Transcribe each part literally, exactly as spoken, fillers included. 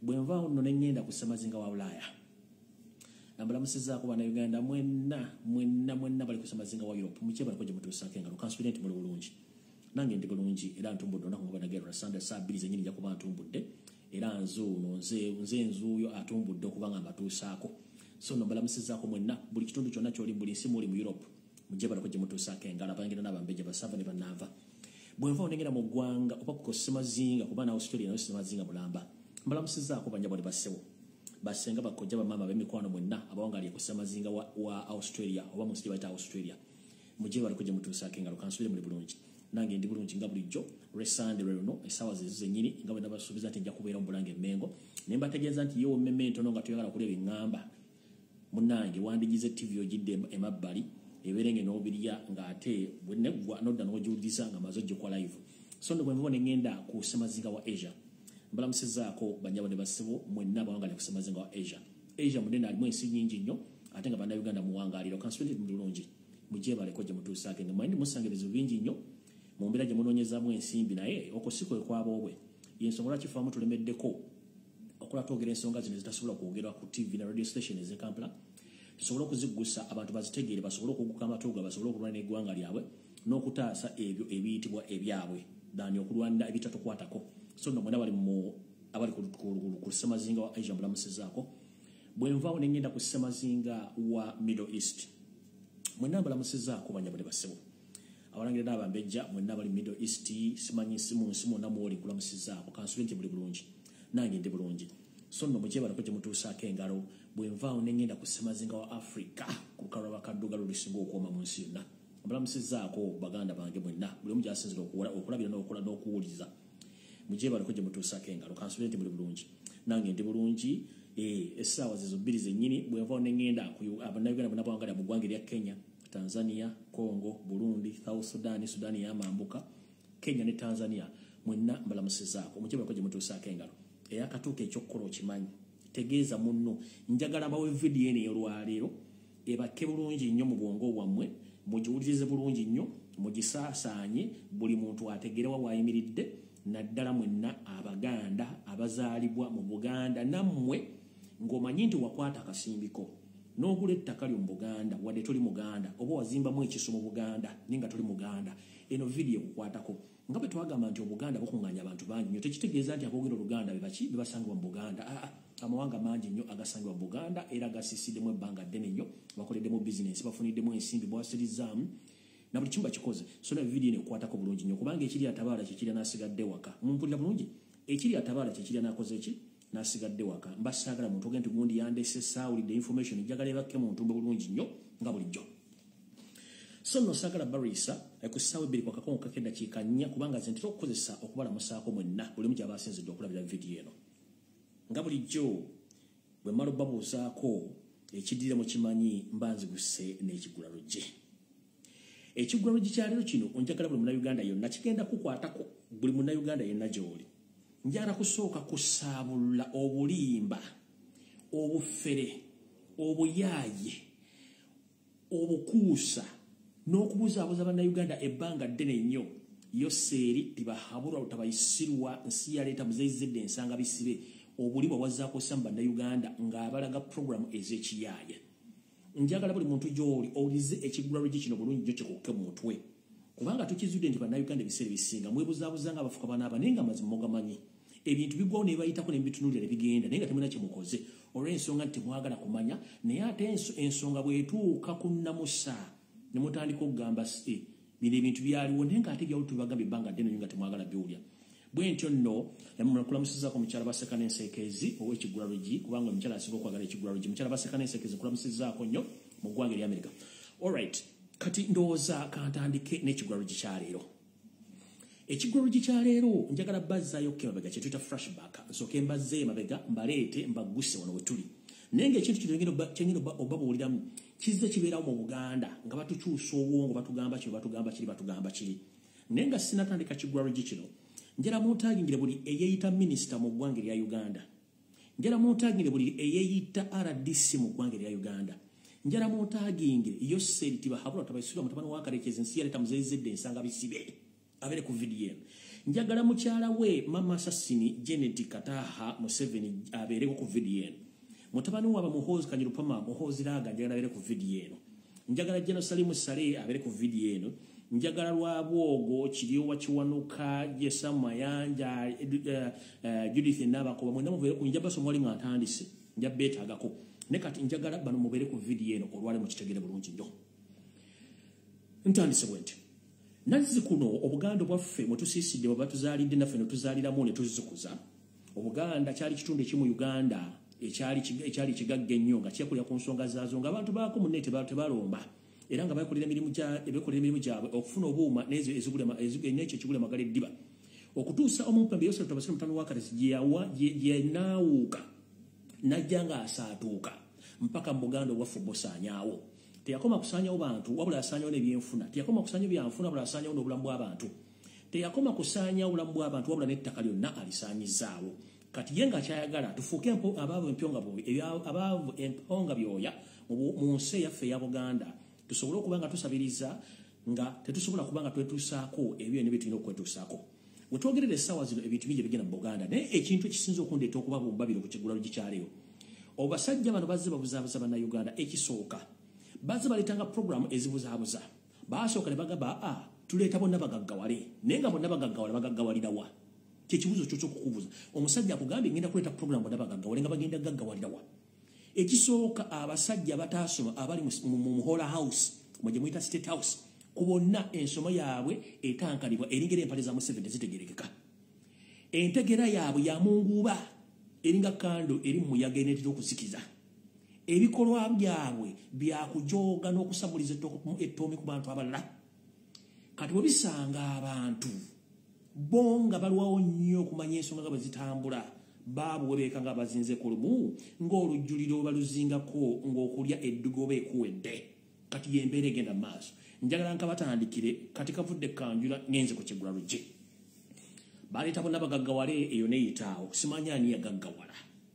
bwenva ono nengenda kusemazinga wa Ulaya nambala musiza ko bana Uganda mwenna mwenna mwenna bali kusemazinga wa Europe muche bali koje mutusake ngalo confident mu bulungi nange ndi bulungi era ntumbudde ndako ngobana gero sande sabiri zenyini jako bantumbudde era nzo nonze nze nzuyo atumbudde okubanga mbatusako so nambala musiza ko mwenna buli kitundu kyonna kyoli buli simu oli mu Europe muje bali koje mutusake ngalo abangira nabambeje basava ne banava bwenva onengera mu gwanga opa ko semazinga kubana Australia no semazinga mulamba mbala musiza ko banja bali basewo basenga bakoja bamama bemikwano mwenna abawangaliye kusemazinga wa, wa Australia oba musiti baita Australia muje bali kuje mutusake ngalo kansubire muri bulungi nange ndi bulungi nga bulijjo resande rero no esawa zize nyini nga bana basubiza ati nja kubeera mu Bulange Mengo nemba tegeeza nti yo memento no nga tuyagala kuleba ingamba munange wandigize T V ogidde emabbali eberenge no biliya nga ate bwenegwa nodda no juliza nga mazojjo kwa live so ndo bwemvone ngenda ku semazinga wa Asia mbala musizako banyabo ne basibo mwenna bawangale ku semazinga wa Asia Asia munene ali mwensi nyingi nnyo ate nga bana Uganda muwangaliro kansubire mu bulungi muje bale koje mutusake ngamaindi musangerezo bingi nnyo mu mbira gye munonyeza mu ensimbi naye okosiko ekwabo obwe yensongola kifamu tulemeddeko okola twogera ensonga zino zitasobola kwogerwa ku T V na radio station eze Kampala tusobola okuzigusa abantu bazitegeere basobola okuguka amatuga basobola okulwana eggwanga lyabwe n'okutaasa ebyo ebiyitibwa ebyabwe dani okulwanda ebitatukwatako so no mwana bali mu abali ku semazinga wa Asia mbala musizako bwenvaawo nengenda ku semazinga wa Middle East mwenna mbala musizako banyabale basebo abalangira n'abambejja mwenna bali Middle East simanyi simu simu namwoli kula musizako kansubenti buli bulungi nange ndi bulungi so no mujeba lako mutusake engalo bwenvaawo nengenda ku semazinga wa Africa ku karaba kadduga lulisinga okoma mu nsi yonna mbala musizako baganda bange mwenna buli omu asinzira okulabira n'okukola n'okuwuliza mujeba lako mutusake engalo kansubenti buli bulungi nange ndi bulungi eh esawa zizo bbiri zenyini bwenvaawo nengenda ku abannayuganda bonna bawangala mu ggwanga lya Kenya Tanzania, Congo, Burundi, South Sudan, Sudan ya mambuka, Kenya ne Tanzania, mwenna mbala musizako. Mujeba koje mutusake engalo. Eya katuke ekyokkola okimanyi. Tegeeza munno njagala bawe video ene olwaleero ebake bulungi nnyo mu bwongo bwammwe, mugiwulirize bulungi nnyo, mugisaasaanye buli muntu ategerewa wayimiridde naddala mwenna Abaganda abazaalibwa mu Buganda nammwe ng'omanyi nti wakwata akasimbiko. N'ogula ettaka lyo mu Buganda wadde toli Muganda oba wazimbamu ekiso mu Buganda ninga toli Muganda eno video kukwatako nga bwe twagamba nti Obuganda bukuŋŋaanya abantu bangi nnyo tekitegeeza nti aboogera Oluganda bebaki bebasangibwa mu Buganda aa amawanga mangi nnyo agasangibwa mu Buganda era gasiisiddemu ebbanga ddene nnyo bakoleddemu bizinensi bafuniddemu ensimbi bwasirizaamu na buli kimu bakikoze so na video eno ekukwatako bulungi nnyo kubanga ekiri atabaala kyekiri n'asigadde waka mumpulira bulungi ekiri atabaala kyekiri n'akoze ki nasigadde waka mbasagala muntu ogenti gundi yandese saawulidde information njagala ebakke mu ntumbe bulungi nnyo nga bulijjo so no sagala barisa ekusawe biri kwa kakongo kakenda kikanya kubanga zentiro okukozesa okubala musaako mwenna buli mu gyabasinzidde okulabira video eno nga bulijjo bwe malo babuusaako ekidire mu kimanyi mbanzi gusse n'ekigula lujje ekigula lujje kyaleero kino onjagala buli munnayuganda yonna kigenda kukwatako buli munnayuganda yenna gy'oli njara kusooka kusaabula obulimba obufere obuyaaye obukuusa n'okubuzaabuza bannayuganda ebbanga ddene nnyo yo seeri tibahabulwa lutabayisirwa nsi yaleeta muzeyizidde ensanga bisibe obulimba bwazzaako ssa mu bannayuganda ng'abalaga puroguramu ez'ekiyaaye njagala buli muntu gy'oli owulize ekigula lwegi kino bulungi nnyo kikukke mu mutwe kubanga tukizudde nti bannayuganda ebiseera ebisinga mwebuzaabuza nga abafuka banaaba naye nga mazima mugamanyi ebintu bigwawo ne bayitako ne bitunuulira ne bigenda naye nga temulina kye mukoze olw'ensonga nti temwagala kumanya naye ate ensonga bw'etuuka ku nnamusa ne mutandika okugamba bino ebintu byaliwo naye ng'ate gyawuli tubagamba ebbanga ddene nnyo nga temwagala byolya bwe ntyo nno kulamusizaako omukyala baseka n'enseekezi ow'ekigula lwegi kubanga omukyala asinga okwagala ekigula lwegi mukyala baseka n'enseekezi kulamusizaako nnyo mu ggwanga ery'Amerika alright kati ndowooza kantandike n'ekigula lwegi kyaleero ekigula lwegi kyaleero njagala bazzaayo ke mabega kye tuyita flashback nsooke mbazze emabega mbaleete mbagguse wano we tuli naye ng'ekintu kino kyengenda oba buwuliramu kizze kibeerawo mu Buganda nga batukyusa obwongo batugamba kino batugamba kiri batugamba kiri naye nga sinatandika kigula lwegi kino njala muntagingire buli eyeeyita minisita mu ggwanga erya Uganda njala muntagingire buli eyeeyita R D C mu ggwanga erya Uganda njala muntagingire yo seri tibahabulwa tabayisirwa mutabani wa Kalekezi nsi yaleeta muzeyizidde ensanga bisibe abere ku video eno njagala mukyala we mama Sassini Janet Kataha Museveni abeere ku video eno mutabani waba Muhoozi Kanyirupama Muhoozi Raga njagala abeere ku video eno njagala Jeno Salimu Sale abeere ku video eno njagala Lwabwogo Kiriyo Wakiwanuka Jesa Mayanja uh, uh, Judith Nabako mwenda mubeere ku njaba somwali ngantandise njabeta agako ne kati njagala bano mubeere ku video eno olwale mu kitegere bulungi nnyo ntandise bwenti Nazi kuno obuganda bwaffe mutusiisidde baba tuzaalidde naffe ne tuzaaliramu ne tuzikuza obuganda kyali kitundu ekimu Uganda ekyali ekyali kigagga ennyo nga kyekulira ku nsonga zaazo nga abantu baako munne tebalomba era nga bakolera emirimu gyabekolera emirimu gyabwe okufuna obuuma n'ezo n'ekyo kigula magala eddiba okutuusa omumpembe Yosef Tabasire mutano wa Kalesi gye naawuuka najja nga asaatuuka mpaka mu Buganda obwaffe bosaanyaawo teyakoma kusaanyawo bantu wabula asaanyawo n'ebyenfuna teyakoma kusaanyawo byanfuna wabula asaanyawo n'obulamu bw'abantu teyakoma kusaanyawo obulamu bw'abantu wabula n'ettaka lyonna alisaanyizaawo kati ye nga kyayagala tufuuke abaavu empyonga abaavu emponga byoya mu nsi yaffe eya Buganda tusobole okuba nga tusabiriza nga tetusobola kuba nga twetuusaako ebyo ne bitulina okwetuusaako we twogerera essaawa zino ebintu bingi bigenda mu Buganda naye ekintu ekisinza okundeeta okuba bumbabire ku kiggula lugikyaleyo obasajja bano bazze babuzaabuza bannayuganda ekisooka bazze baleetanga puroguramu ezibuzaabuza baasooka ne bagamba a tuleeta bonna bagaggawale naye nga bonna bagaggawale bagaggawalirawa kyekibuzo kyo ky'okukubuuza omusajja akugambye ngenda kuleeta puroguramu bonna bagaggawale nga bagenda gaggawalirawa ekisooka abasajja bataasoma abali mu Muhola House mwe muyita State House ku bonna ensoma yaabwe etankalibwa eringera empale za Museveni zitegerekeka entegera yaabwe ya munguuba eringa kando eri mu muyaga eneetera okuzikiza ebikolwa byabwe byakujooga n'okusamuliza ettoomi ku bantu abalala kati bwe bisanga abantu bo nga balwawo nnyo okumanya ensonga nga bwe zitambula baabo webeeka nga bazinze ku lumu ng'olujjuliro baluzingako ng'okulya eddugoba ekuwedde kati yembeera egenda mu maaso njagala nka batandikire kati kavudde kanjula ngenze ku kiggula lugye baleeta bonna bagaggawale eyo neyitaawo simanya ani yagaggawala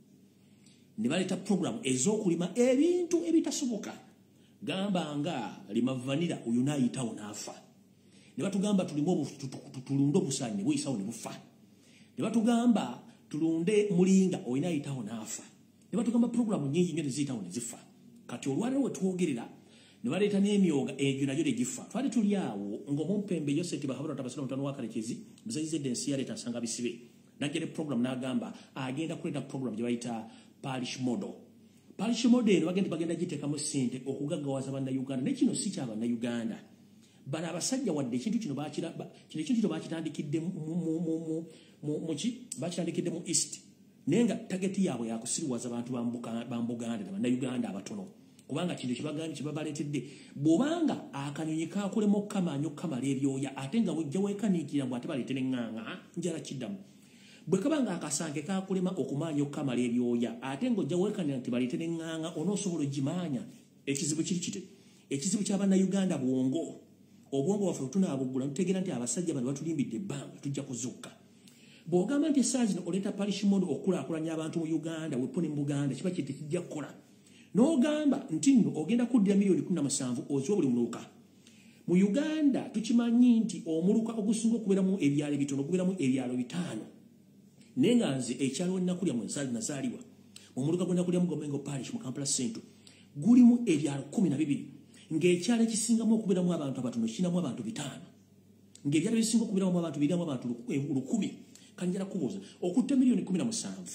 ne baleeta puroguramu ez'okulima ebintu ebitasoboka gamba nga lima vanira oyo naayitawo n'afa ne batugamba tulunde obusaanyi ne buyitawo ne bufa ne batugamba tulunde mulinga oyo naayitawo n'afa ne batugamba puroguramu nyingi nnyo ne ziyitawo ne zifa kati olwaliro we twogerera ne baleeta n'emyoga egyo nagyo ne gifa twali tuli awo ng'omumpembe Joseph Bahabura Tabasire mutano wa Kalekezi muzayizedde ensi yaleeta nsanga bisibe najja ne puroguramu n'agamba agenda kuleeta puroguramu gye bayita parish model parish model eno bagenda bagenda giteekamu ssente okugaggawaza bannayuganda naye kino si kya bannayuganda bano abasajja wadde ekintu kino kino ekintu kino bakitandikidde muki bakitandikidde mu east naye nga tageti yaabwe yakusiriwaza abantu ba Buganda na bannayuganda abatono kubanga kino kibagambye kibabaleetedde bw'obanga akanyonyi kaakulema okukamanya okukamala ebyoya ate nga bujja weekaniikira mbw ate baleete n'eŋŋaŋa njala kiddamu bwe kabanga akasange kaakulema okumanya okukamala ebyoya ate ng'ojja weekanira nti baleete n'eŋŋaŋa onoosobola ogimaanya ekizibu kiri kite ekizibu ky'abannayuganda bwongo obwongo bwaffe tunaabugula tutegeera nti abasajja bano batulimbidde ebbanga tujja kuzukka bw'ogamba nti essaa zino oleeta parish model okukulaakulanya abantu mu Uganda wepone mu Buganda kiba kiti kijja kukola n'ogamba nti nno ogenda kuddira miliyoni kumi na musanvu oziwa buli muluka mu Uganda tukimanyi nti omuluka ogusinga okubeeramu ebyalo bitono gubeeramu ebyalo bitaano naye nga nze ekyalo we nakulya mu nsaali nazaalibwa mu muluka gwe nakulyamu Gomengo parish mu Kampala Central gulimu ebyalo kumi na bibiri ng'ekyalo ekisingamu okubeeramu abantu abatono kinamu abantu bitaano ng'ebyalo ebisinga okubeeramu abantu biramu abantu lukumi kanjala kubuuza okutta miliyoni kumi na musanvu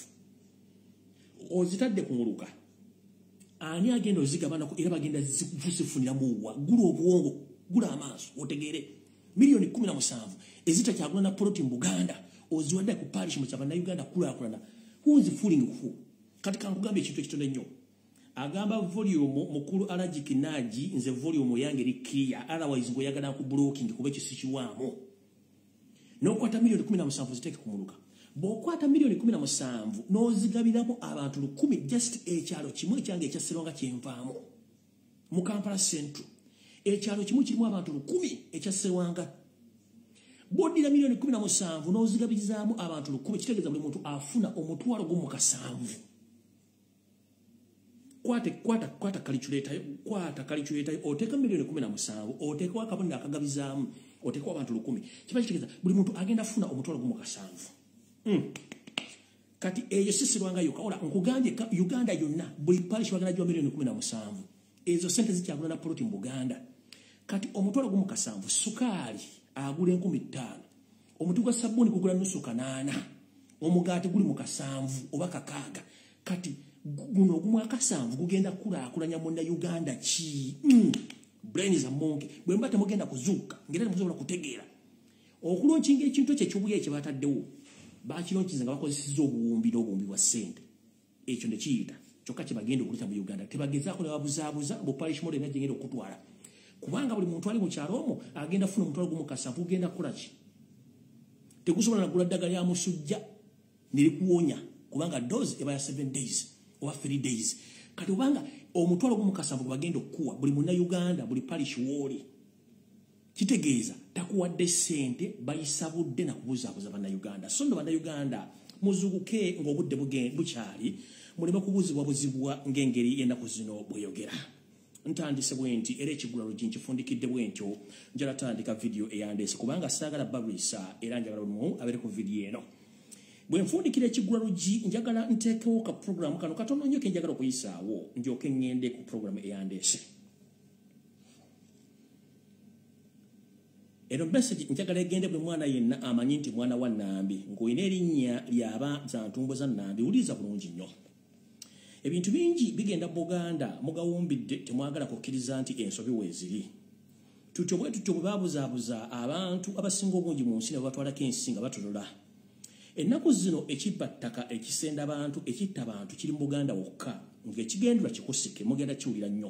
ozitadde ku muluka ani agenda ozigabanako era bagenda zifuniramu wa gula obwongo gula amaaso otegeere miliyoni kumi na musanvu ezitakyagula na poloti mu Buganda oziwadde ku parish mu kyabannayuganda kulaakulana who is fooling who kati kankugamba ekintu ekitono ennyo agamba volume mukulu Allergic Naji nze volume yange eri clear otherwise ngoyagala ku blocking kuba ekisikiwaamu n'okwata miliyoni kumi na musanvu ziteeke ku muluka bw'okwata miliyoni kumi na musanvu n'ozigabiramo abantu lukumi just ekyalo kimu ekyange ekya Seronga kyenvaamu mu Kampala Central ekyalo kimu kirimu abantu lukumi ekya Sewanga bw'oddira miliyoni kumi na musanvu n'ozigabizaamu abantu lukumi kitegeeza buli muntu afuna omutwalo gumu kasanvu kwate kwata kwata calculator kwata calculator oteeka miliyoni kumi na musanvu oteeka akabonero akagabizaamu otekwa abantu lukumi kibakitegeeza buli muntu agenda funa omutwalo gumu kasanvu mm. Kati eyo sisirwanga yoka ola nkugambye Uganda yonna buli parish bagenda jwa milioni kumi na musanvu ezo sente zikyagula na poloti mu Buganda kati omutwalo gumu kasanvu sukaali agula enkumi ttaano omuti gwa sabuni kugula nusu kanaana omugaati guli mu kasanvu oba kakaaga kati guno ogumu akasanvu gugenda kulaakulanya munda Uganda ki mm. Brain za monke bwe mbate mugenda kuzuuka ngera muzobola kutegeera okulonkinga ekintu ekyo ky'obuye kye bataddewo bakilonkiza nga bakozesezza obuwumbi n'obuwumbi bwa ssente ekyo ne kiyita kyokka kye bagenda okuleta mu Uganda tebagezaako ne babuzaabuza bu parish model nga gyengenda okutwala kubanga buli muntu ali mu kyalo omwo agenda funa omutwalo gumu kasanvu gugenda kukola ki tegusobola nagula ddagala lya musujja nilikuwonya kubanga dose eba ya seven days oba three days kati obanga omutwalo gumu kasanvu bagenda okuwa buli munna Uganda buli parish woli kitegeeza takuwadde ssente bayisabudde na kubuzaabuza banna Uganda so ndo banna Uganda muzuguke ng'obudde bukyali muleme kubuzibwa buzibwa ng'engeri y'ennaku zino bweyogera ntandise bwenti era ekigula lugi nkifundikidde bwentyo njala tandika video eyandeese kubanga saagala babulisa era njagala lumu abere ku video eno bwe nfundikira ekigula lugi njagala nteekewo ka program kano katono nnyo ke njagala okuyisaawo ndyoke ngende ku program eyandeese eno message njagala egende buli mwana yenna amanyi nti mwana wa Nambi ng'olina erinnya lyaba za ntumbo za Nambi uliza bulungi nnyo ebintu bingi bigenda Buganda mugawumbidde temwagala kukkiriza nti ensobi weeziri tutyo bwe tutyo bwe babuzaabuza abantu abasinga obungi mu nsi ne batwalako ensi nga batulola ennaku zino ekibba ttaka ekisenda abantu ekitta abantu kiri mu Buganda wokka ng'ekigendula kikusike mugenda kiwulira nnyo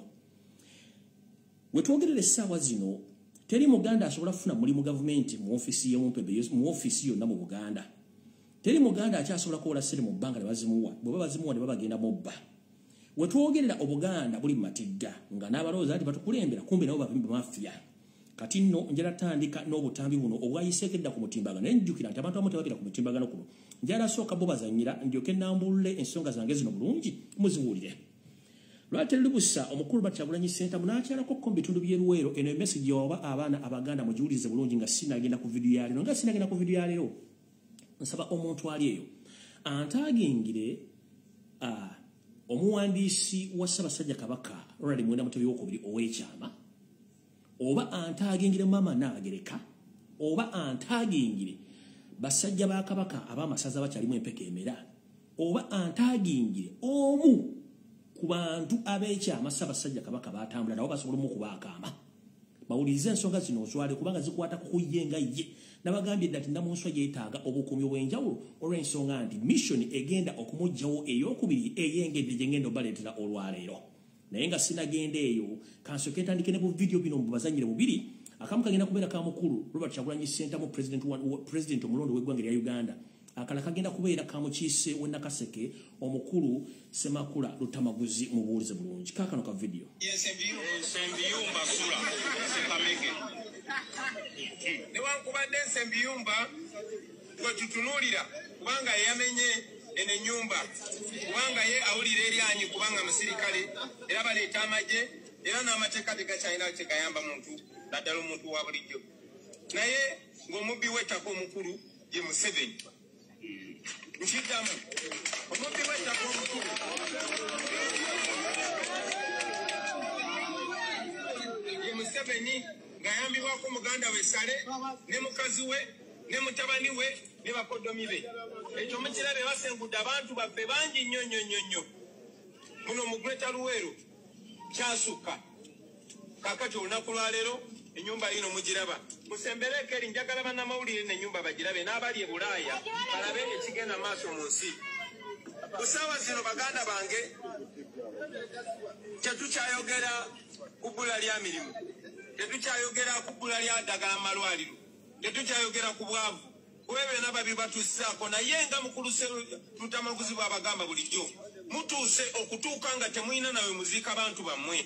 we twogerera essaawa zino teri Muganda asobola kufuna mulimu gavumenti mu ofisi y'omumpebe mu ofisi yonna mu Buganda teri Muganda akyasobola kuwola ssente mu bbanga ne bazimuwa bwe bazimuwa ne babagenda mubba we twogerera Obuganda buli matidda nga n'abalowooza nti batukulembera kumbe nabo bavimba mafiya kati nno njala tandika n'obutambi buno obwayiseekedda ku mutimbagano naye njjukira nti abantu abamu tebagenda ku mutimbagano kuno njala sooka bo bazannyira ndyoke nnambulule ensonga zange zino bulungi muziwulire lwateri lubusa omukulu Bakyagulanyi Center munakyalako ko mu bitundu by'eruweero eno emessage oba abaana Abaganda mugiwulize bulungi nga sinagenda ku video ya leero nga sinagenda ku video ya leero nsaba omuntu ali eyo antagingire uh, omuwandiisi wa Ssaabasajja Kabaka Ronald Muwenda Mutebi w'okubiri ow'ekyama oba antagingire Mama Naagereka oba antagingire basajja ba Kabaka ab'amasaza bakyalimu empeka emera oba antagingire omu ku bantu ab'ekyama Ssaabasajja Kabaka batambula nabo basobola okubaakaama bawulirize ensonga zino ozwale kubanga zikwata ku ye nga ye nabagambye dda nti Namunswa yeetaaga obukuumi obw'enjawulo olw'ensonga nti mission egenda okumugjawo ey'okubiri eyengedde gye ngenda obaleetera olwaleero naye nga sinagenda eyo kansooke ntandike ne bu video bino mubazanyire bubiri akamu kagenda kubeera ka mukulu Robert Kyagulanyi Center mu president president omulondo w'eggwanga lya Uganda akala kagenda kubeera ka mukiise w'e Nakaseke omukulu Semakula Lutamaguzi mubuulize bulungi kaakano ka video ensembiyumba sula sekamege newankubadde ensembiyumba gwe tutunuulira kubanga yeyamenye eno ennyumba kubanga ye awulira eryanyi kubanga musirikale era baleeta amagye era n'amateeka tegakyalina kyegayamba muntu naddala omuntu wa bulijjo naye ng'omubbi w'ettaka omukulu ye Museveni nkiddamu omubbi w'ettaka omukulu ye Museveni ng'ayambibwako muganda we Sale ne mukazi we ne mutabani we ne bakodomi be ekyo mukirabe basengudde abantu baffe bangi nnyo nnyo nnyo nnyo muno mu Greater Luweero kyasukka kaakati olunaku lwa leero ennyumba yino mugiraba musembereko eri njagala bannamawulire n'ennyumba bagirabe n'abali e Bulaaya balabe ekigenda maaso mu nsi ku ssaawa zino baganda bange tetukyayogera ku bbula lya mirimu tetukyayogera ku bbula lya ddagala malwaliro tetukyayogera ku bwavu kuba byonna babi batussaako naye nga mukuluse Lutamaguzi bw'abagamba bulijjo mutuuse okutuuka nga temulina nawe muziika bantu bammwe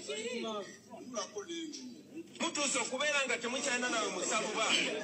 mutuuse okubeera nga temukyalina nawe musaluba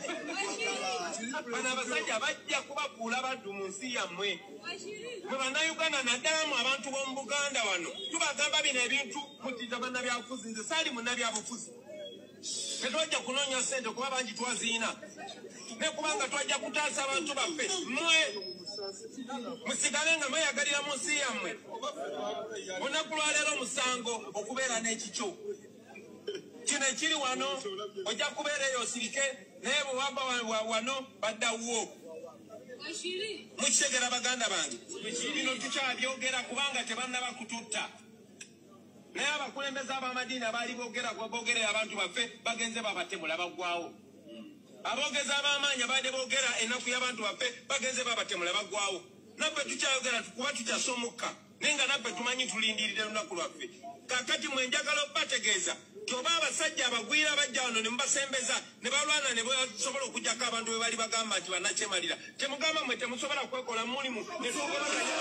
bano abasajja bajja kubakuula baddu mu nsi yammwe mwe bannayuganda naddala mu abantu b'omu Buganda wano tubagamba bino ebintu mutiza bannabyabufuzi nze saali munnabyabufuzi Tetwajja kunoonya ssente kuba bangi twaziina. Ne kubanga twajja kutaasa abantu baffe. Mmwe musigale nga mweyagalira mu nsi yammwe. Olunaku lwa leero musango okubeera n'ekikyo. Kino ekiri wano ojja kubeera eyo osirike naye bwe wava wano baddawo. Mukitegera baganda bange. Bino tukyabyogera kubanga tebannaba kututta. Naye abakulembeze ab'amadiini abaali boogera boogerera abantu baffe bagenze babatemula baggwawo. Aboogezi ab'amaanyi abaadde boogera ennaku y'abantu baffe bagenze babatemula baggwawo. Naffe tukyayogera kuba tukyasa omukka naye nga naffe tumanyi tulindiirira olunaku lwaffe. Kaakati mwe njagala obbategeeza nti oba abasajja abagwira bajja wano ne mubasembeza ne balwana ne basobola okugyako abantu be bali bagamba nti bannakyemalira. Temugamba mwe temusobola kwekola mulimu ne tukolaganya.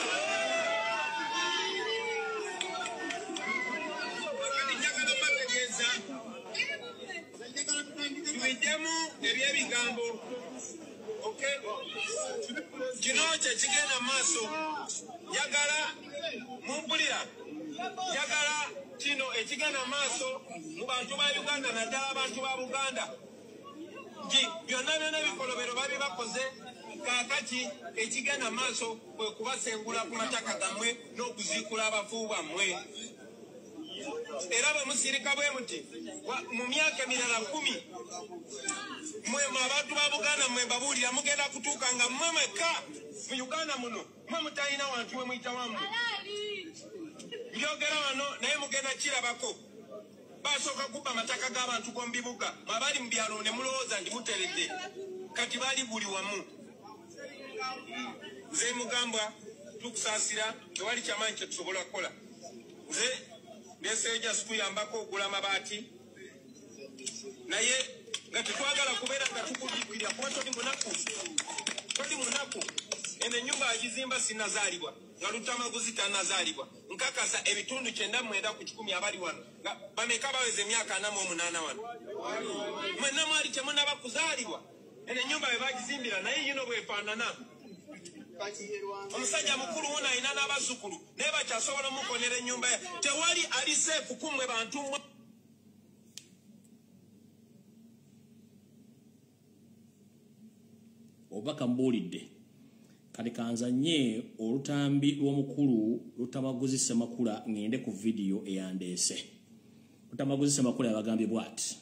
Tubiddemu ebyebigambo. Okay? Kino kye kigenda mu maaso. Njagala mumpulira. Njagala kino ekigenda mu maaso mu bantu ba Uganda naddala abantu ba Buganda. Nti byonna byonna bikolobero babi bakoze kaakati ekigenda mu maaso kwe kubasengula ku mataka gammwe n'okuziikula abafu bammwe. Era bwe musirika bwe muti mu myaka emirala kkumi mwe abantu ba Buganda mwe mbabuulira mugenda kutuuka nga mmwe mwekka mu Uganda muno mwe mutalina wantu we muyita wammwe. Byogera wano naye mugenda kirabako. Basooka kubba amataka g'abantu g'omu bibuga abali mu byalo ne mulowooza nti muteredde kati baali buli wamu. Nze mugambwa tukusaasira tewali kyamaanyi kye tusobola kukola. Nze neseja sikuyambako okugula amabaati naye nga tetwagala kubeera nga tukujjukirya kuba toli munaku toli munaku. Eno ennyumba agizimba sinnazaalibwa nga Lutamaguzi tannazaalibwa. Nkakasa ebitundu kyenda mwenda ku kikumi abali wano bameka baweza emyaka ana mu omunaana wano. Mwenna mwali temunnaba kuzaalibwa. Eno ennyumba bwe bagizimbira naye yino bwefaanana. Omusajja mukulu wuno alina n'abazzukulu naye bakyasobola omukonera ennyumba ye. Tewali ali seefu kummwe bantu mmwe. Obubaka mbuulidde kati kanzanye olutambi lw'omukulu Lutamaguzi Ssemakula ngende ku vidiyo eyandeese. Lutamaguzi Ssemakula yabagambye bw'ati.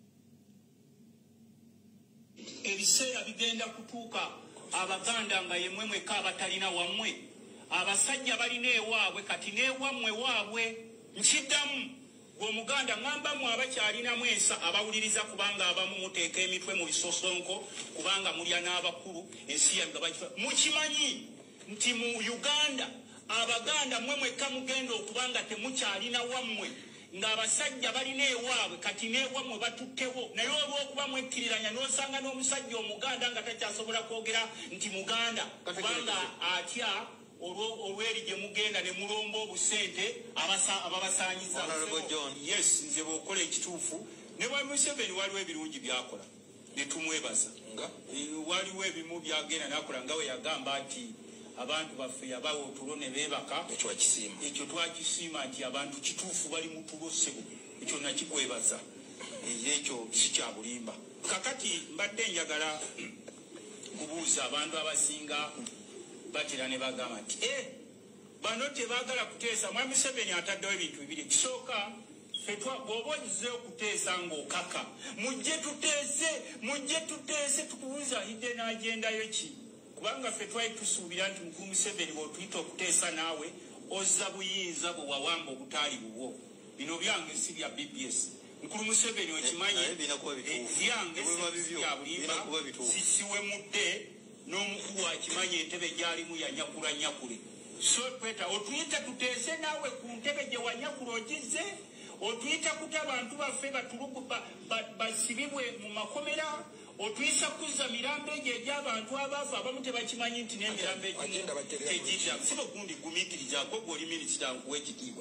Ebiseera bigenda kutuuka Abaganda nga yemmwe mwekka abatalina wammwe. Abasajja balina ewaabwe kati n'ewammwe waabwe. Nkiddamu Omuganda ngamba mu abakyalinamu ensa abawuliriza kubanga abamu muteeka emitwe mu bisosonko kubanga mulya n'abakulu ensi yanga bakifa. Mukimanyi nti mu Uganda Abaganda mmwe mwekka mugenda okubanga temukyalina wammwe ng'abasajja balina ewaabwe kati n'ewammwe batuttewo. Naye olw'okuba mwekkiriranya n'osanga n'omusajja Omuganda nga takyasobola kwogera nti Muganda kubanga atya olw'eri gye mugenda ne mulomba obusente ababasaanyiza. Yes, nze bw'okola ekituufu ne bwa Museveni waliwo ebirungi byakola ne tumwebaza. Waliwo ebimu byagenda n'akola nga we yagamba nti abantu baffe yabawa otulo ne beebaka. Ekyo twakisiima nti abantu kituufu bali mu tulo ssebo. Ekyo nakikwebaza. Ekyo si kya bulimba. Kakati mbadde njagala kubuuza abantu abasinga batira ne bagamba nti eh bano tebaagala kuteesa. Mwami Museveni ataddewo ebintu bibiri. Ekisooka fetwa bw'oba ogize okuteesa ng'okaka mujje tuteese mujje tuteese tukubuuza hidden agenda yo ki kubanga ffe twali tusuubira nti mukulu Museveni bw'otuyita okuteesa naawe ozza buyinza bwe wawamba obutaali bubwo. Bino byange si bya B B S. Mukulu Museveni okimanyi byange si bya bulimba sisiwe mudde n'omukulu akimanyi entebe gy'alimu yanyakula nyakule. So tweta otuyita tuteese naawe ku ntebe gye wanyakula ogize otuyita kuta abantu baffe batulugu basibibwe mu makomera otuyisa kuzza mirambo egyo egy'abantu abaafu abamu tebakimanyi nti n'emirambo egimu tegijja. Si bugundi gumiikirizaako gw'oli minisita nkuwa ekitiibwa.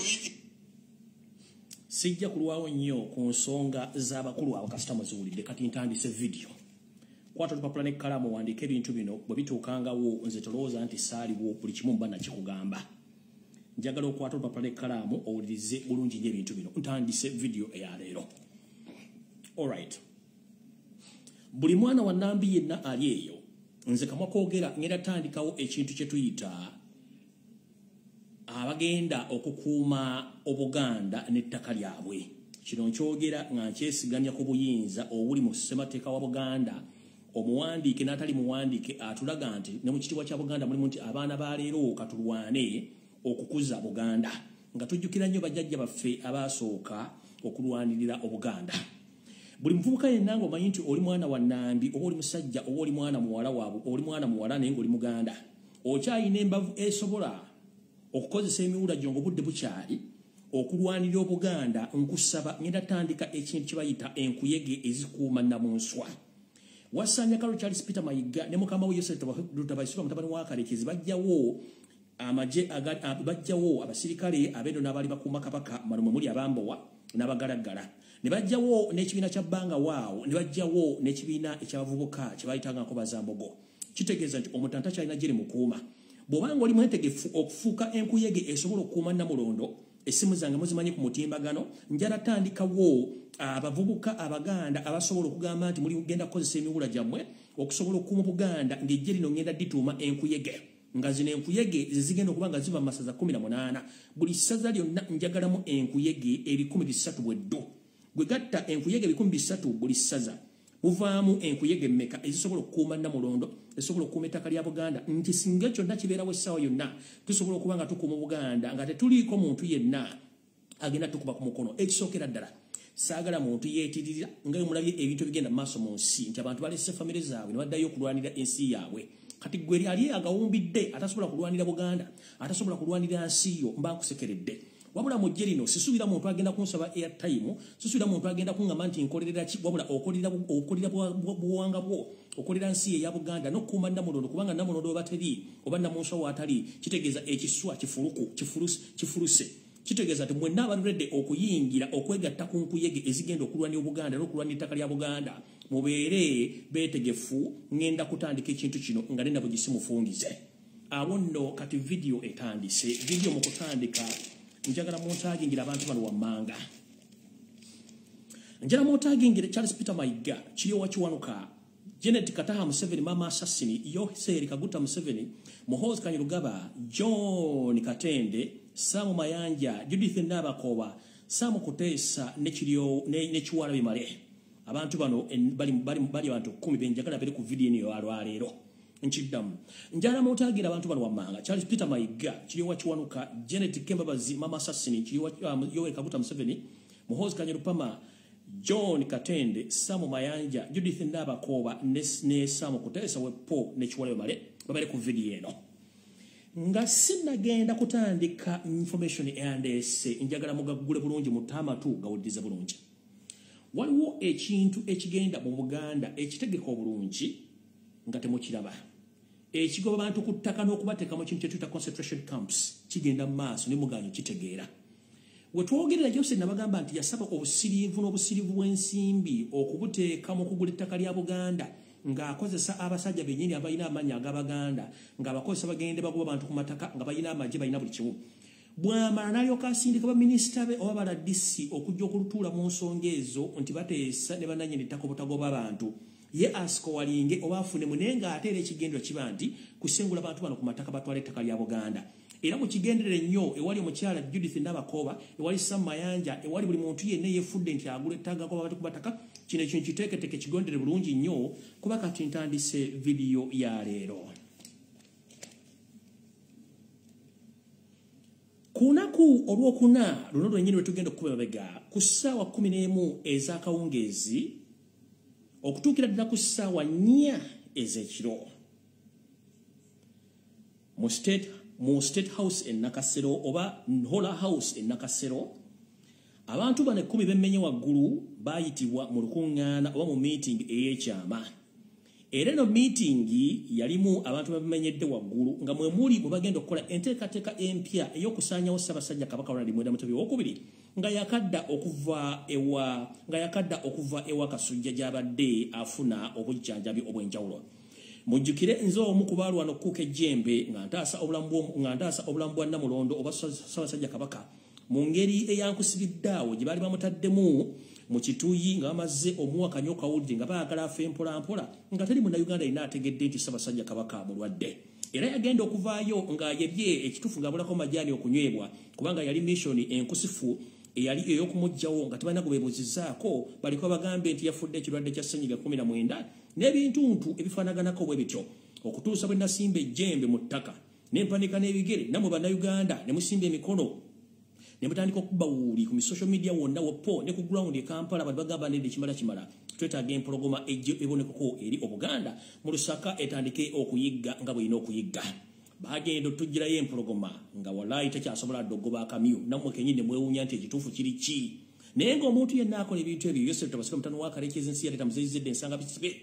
Sijja kulwawo nnyo ku nsonga z'abakulu abo kasita muziwulidde kati ntandise vidiyo. Kwata olupapula n'ekkalamu wandiika ebintu bino bwe bituukangawo nze tolowooza nti saaliwo buli kimu mba nakikugamba. Njagala okwata olupapula n'ekkalamu owulirize bulungi nnyo ebintu bino. Ntandise vidiyo eya leero. Alright. Buli mwana wa Nambi yenna ali eyo. Nze kamwa kwogera ngenda tandikawo ekintu kye tuyita abagenda okukuuma Obuganda n'ettaka lyabwe. Kino nkyogera nga nkyesiganya ku buyinza obuli mu ssemateeka wa Buganda. Omuwandiike n'atali muwandiike atulaga nti ne mu kitiibwa kya Buganda mulimu nti abaana ba leero katulwane okukuza Buganda. Nga tujjukira nnyo bajjajja baffe abaasooka okulwanirira Obuganda. Buli muvubuka yenna ng'omanyi nti oli mwana wa Nambi oba oli musajja oba oli mwana muwala waabwe oli mwana muwala naye ng'oli Muganda. Okyayina embavu esobola okukozesa emiwula gyo ng'obudde bukyali okulwanirira Obuganda. Nkusaba ngenda tandika ekintu kye bayita enkuyege ezikuuma Namunswa. Wasanya Katikiro Charles Peter Mayiga ne mukama we Yosef Rutabaisirwa mutabani wa Kalekezi bajjawo amaje bajjawo abasirikale abendo n'abali bakuuma Kabaka malumu muli abambowa n'abagalagala. Ne bajjawo n'ekibiina kya bbanga waawo ne bajjawo n'ekibiina ekyabavubuka kye bayitanga Nkobazambogo. Kitegeeza nti omutanta kyalina gye mukuuma. Bw'obanga oli mwetegefu okufuuka enkuyege esobola okukuuma Namulondo, essimu zange muzimanyi ku mutimbagano, njala tandikawo abavubuka Abaganda abasobola okugamba nti muli kugenda kukozesa emiwula gyammwe okusobola okukuuma Buganda ng'ejje lino ngenda dituuma enkuyege. Nga zino enkuyege zizigenda okuba nga ziva mu masaza kumi na munaana. Buli ssaza lyonna njagalamu enkuyege ebikumi bisatu bweddu. Gwe gatta enkuyege ebikumi bisatu buli ssaza. Muvaamu enkuyege mmeka ezisobola okukuuma Namulondo, ezisobola okukuuma ettaka lya Buganda. Nti singa kyonna kibeerawo essaawa yonna tusobola okuba nga tukuuma Buganda nga tetuliiko muntu yenna agenda tukuba ku mukono. Ekisookera ddala saagala muntu yeetirira nga mulabye ebintu bigenda mu maaso mu nsi nti abantu balese famire zaabwe ne baddayo okulwanira ensi yaabwe. Kati gwe ali agawumbidde atasobola kulwanira Buganda, atasobola kulwanira nsi yo mba nkusekeredde. Wabula mu ggye lino sisuubira muntu agenda kunsaba airtime, sisuubira muntu agenda kuŋŋamba nti nkolerera ki, wabula okolera okolera buwanga bwo, okolera nsi eya Buganda n'okukuuma Namulondo kubanga Namulondo oba teri oba Namunswa waatali kitegeeza ekiswa kifuluku kifuluse. Kitegeeza nti mwenna abaludde okuyingira okwegatta ku nkuyege ezigenda okulwanira Buganda n'okulwanira ettaka lya Buganda mubeere beetegefu. Ngenda kutandika ekintu kino nga nenda bugisimufungize. Awo nno kati video etandise. Video mu kutandika njagala montagingira abantu bano wammanga. Njagala montagingira Charles Peter Mayiga, Kiyowa Kiwanuka, Janet Kataha Museveni, Mama Assassin, Yoseri Kaguta Museveni, Muhoozi Kanyarugaba, John Katende, Samu Mayanja, Judith Nabakoba, Samu Kuteesa n'ekiryo n'ekiwala bimale. Abantu bano bali bali bali abantu kumi benjagala bali ku video niyo alwaleero. Nchiddamu. Njala montagira abantu bano wammanga. Charles Peter Mayiga, Kiyowa Kiwanuka, Janet Kembabazi, Mama Assassin, Kiyowa um, Yoweri Kaguta Museveni, Muhoozi Kanyarugaba, John Katende, Samu Mayanja, Judith Nabakoba, ne, ne Samu Kuteesa wepo n'ekiwala bimale. Babale ku video eno. Nga sinnagenda kutandika information eyandese njagala mugagule bulungi mutamatu gawudiza bulungi. Waliwo ekintu ekigenda mu Buganda ekitegeka obulungi nga temukiraba. Ekigoba abantu ku ttaka n'okubateeka mu kintu kyetuyita concentration camps kigenda mu maaso ne muganyo kitegeera. We twogerera Joseph nabagamba nti yasaba obusiriivu n'obusiriivu bw'ensimbi okubuteeka mu kugula ettaka lya Buganda nga akozesa abasajja bennyini abalina amanya ag'Abaganda nga abakozesa bagende bagoba abantu ku mataka nga balina amagye balina buli kimu. Bwamala n'alyoka asindika baminisita be oba bala D C okujja okulutuula mu nsonga ezo nti bateesa ne bannannyini ttaka obutagoba abantu. Ye asiko walinge oba afunemu naye ng'ate era ekigendera kiba nti kusengula abantu bano ku mataka batwala ettaka lya Buganda. Era mu kigenderere nnyo ewali omukyala Judith Nabakoba, ewali Sam Mayanja, ewali buli muntu yenna yeefudde nti agula ettaka goba abantu ku mataka. Kino ekintu kiteeketeeke kigondere bulungi nnyo kuba kati ntandise video ya leero. Kunaku olwokuna luno lwennyini lwe tugenda okukuba emabega ku ssaawa kkumi n'emu ez'akawungeezi okutuukira ddala ku ssaawa nnya ez'ekiro mu state mu state house e Nakasero oba Nhola house e Nakasero. Abantu bano ekkumi bemmenye waggulu bayitibwa mu lukuŋŋaana oba mu meeting ey'ekyama. Era eno meeting yalimu abantu bamenyedde waggulu nga mwe muli bwe bagenda okukola enteekateeka empya ey'okusaanyawo Ssaabasajja Kabaka Ronald Muwenda Mutebi owookubiri nga yakadda okuva ewa nga yakadda okuva ewa Kasujja gy'abadde afuna obujjanjabi obw'enjawulo. Mujjukire nze omu ku baalwana okukuuka ejjembe nga ntaasa obulamu nga ntaasa obulamu bwa Namulondo oba Ssaabasajja Kabaka mu ngeri eyankusibiddeawo gye baali bamutaddemu mu kituuyi nga bamaze omuwakanya okawulire nga baagala afe mpolampola nga teri munnayuganda yina ategedde nti Ssaabasajja Kabaka mulwadde. Era yagenda okuvaayo nga yebye ekitufu ng'abulako majaani okunywebwa kubanga yali missoni enkusifu eyali ey'okumugjawo nga tebalina gwebeebuuzizaako baliko bagambe nti yafudde ekirwadde kya ssenyiga kumi na mwenda n'ebintuntu ebifaanaganako bwe bityo okutuusa bwe nasimba ejjembe mu ttaka n'empanika n'ebigere nammwe bannayuganda ne musimba emikono ne mutandika okubba wuuli ku social media wonna woppo ne ku ground e Kampala bali bagamba nedde kimala kimala twetaaga empologoma ejje ebonekako eri Obuganda mu Lusaka etandike okuyigga nga bw'erina okuyigga. Bagenda otugirayo empologoma nga walaayi takyasobola ddogoba akamyu nammwe kennyini ne mwewuunya nti ekituufu kiri ki naye ng'omuntu yenna akola ebintu ebyo Yosef Tabasika mutano wa Kalekezi ensi yaleeta muzeyizedde ensanga bisibe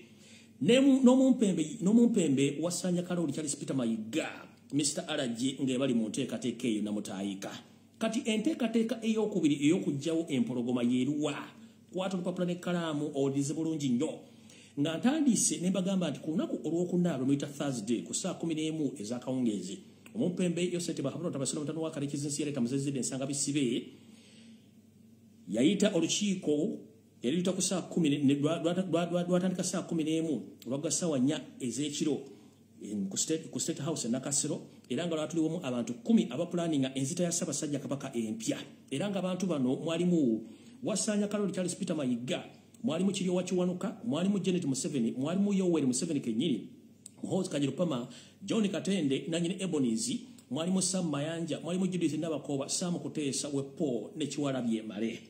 n'omumpembe wasanya Kaloli Charles Peter Mayiga Mister Alaje ng'ebali mu nteekateeka eyo namutaayika. Kati enteekateeka ey'okubiri ey'okugyawo empologoma yeeruwa kwata olupapula n'ekkalaamu owulirize bulungi nnyo nga ntandise ne mbagamba nti ku lunaku olw'okuna lwe muyita Thursday ku saa kumi n'emu ez'akawungeezi omumpembe Yosef Bahabula Tabasika mutano wa Kalekezi ensi yaleeta muzeyizedde ensanga bisibe yayita olukiiko yaliyita ku saa kumi lwatandika saa kumi n'emu olwagga ssaawa nnya ez'ekiro ku State House e Nakasero era nga lwatuliwemu abantu kumi abapulaninga enzita ya Ssaabasajja Kabaka empya era nga abantu bano mwalimu Wasanya Kaloli Charles Peter Mayiga mwalimu Kiryowa Kiwanuka mwalimu Janet Museveni mwalimu Yoweri Museveni kennyini Muhoozi Kajirupama John Katende nanyini Ebonizi mwalimu Sam Mayanja mwalimu Judith Nabakoba Sam Kuteesa Weppo ne Kiwalabye Male.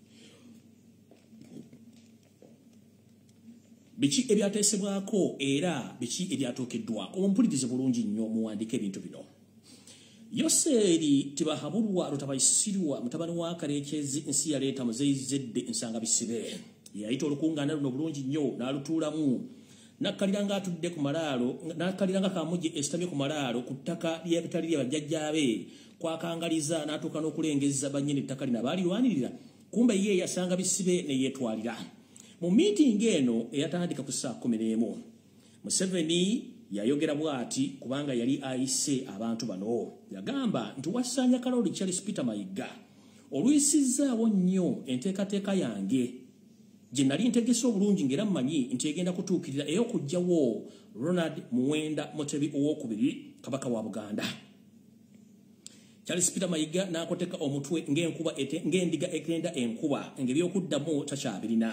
Biki ebyateesebwako era biki ebyatuukiddwako omumpulirize bulungi nnyo muwandike ebintu bino. Yoseri Tibahabulwa Lutabayisirwa mutabani wa Kalekezi ensi yaleeta muzeyizedde ensanga bisibe yayita olukungaana luno bulungi nnyo n'alutuulamu nakkalira nga atudde ku malaalo nakkalira nga kamugi esitamye ku malaalo ku ttaka ly'ebitali lya bajjajjaabe kwakangaliza n'atuuka n'okulengeza bannyini ettaka lino abaalirwanirira kumbe ye yasanga bisibe ne yeetwalira. Mu meeting eno eyatandika ku saa kumi n'emu Museveni yayogera bw'ati kubanga yali ayise abantu bano yagamba nti Wasanya Kaloli Charles Peter Mayiga oluyisizaawo nnyo enteekateeka yange gye nali ntegese obulungi ng'era mmanyi nti egenda kutuukirira ey'okugyawo Ronald Muwenda Mutebi owookubiri Kabaka wa Buganda. Charles Peter Mayiga n'akoteka omutwe ng'enkuba ng'endiga egenda enkuba ng'ebyokuddamu takyabirina.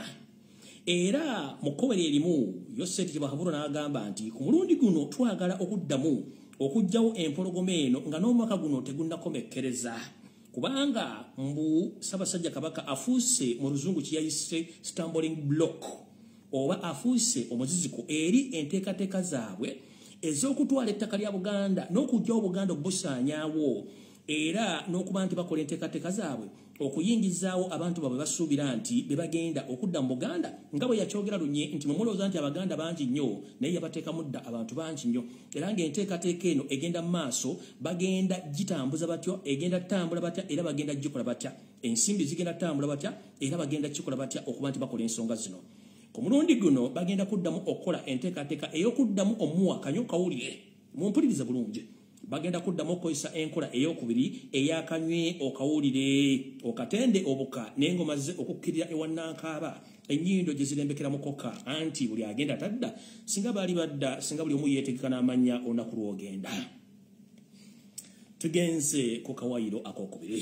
Era mu kkobero erimu Yosef Bahabula n'agamba nti ku mulundi guno twagala okuddamu okugyawo empologoma eno nga n'omwaka guno tegunnakomekkereza kubanga mbu Ssaabasajja Kabaka afuuse mu luzungu kiyayise stumbling block oba afuuse omuziziko eri enteekateeka zaabwe ez'okutwala ettaka lya Buganda n'okugyawo Buganda obusaanyaawo era n'okuba nti bakola enteekateeka zaabwe okuyingizaawo abantu babwe basuubira nti be bagenda okudda mu Buganda nga bwe yakyogera lunye nti mumulowooza nti Abaganda bangi nnyo naye yabateeka mudda abantu bangi nnyo era ng'enteekateeka eno egenda mu maaso bagenda gitambuza batyo egenda ttambula batya era bagenda gikola batya ensimbi zigenda ttambula batya era bagenda kikola batya okuba nti bakola ensonga zino. Ku mulundi guno bagenda kuddamu okukola enteekateeka ey'okuddamu omuwakanya okawulire mumpulirize bulungi bagenda kuddamu okukozesa enkola ey'okubiri eyakanywe okawulire okatende obuka n'engoma ze okukkirira ewannankaaba ennyindo gye zirembekera mukoka anti buli agenda tadda singa baali badda singa buli omu yeetegeka n'amannya olunaku lw'ogenda. Tugenze ku kawayiro ak'okubiri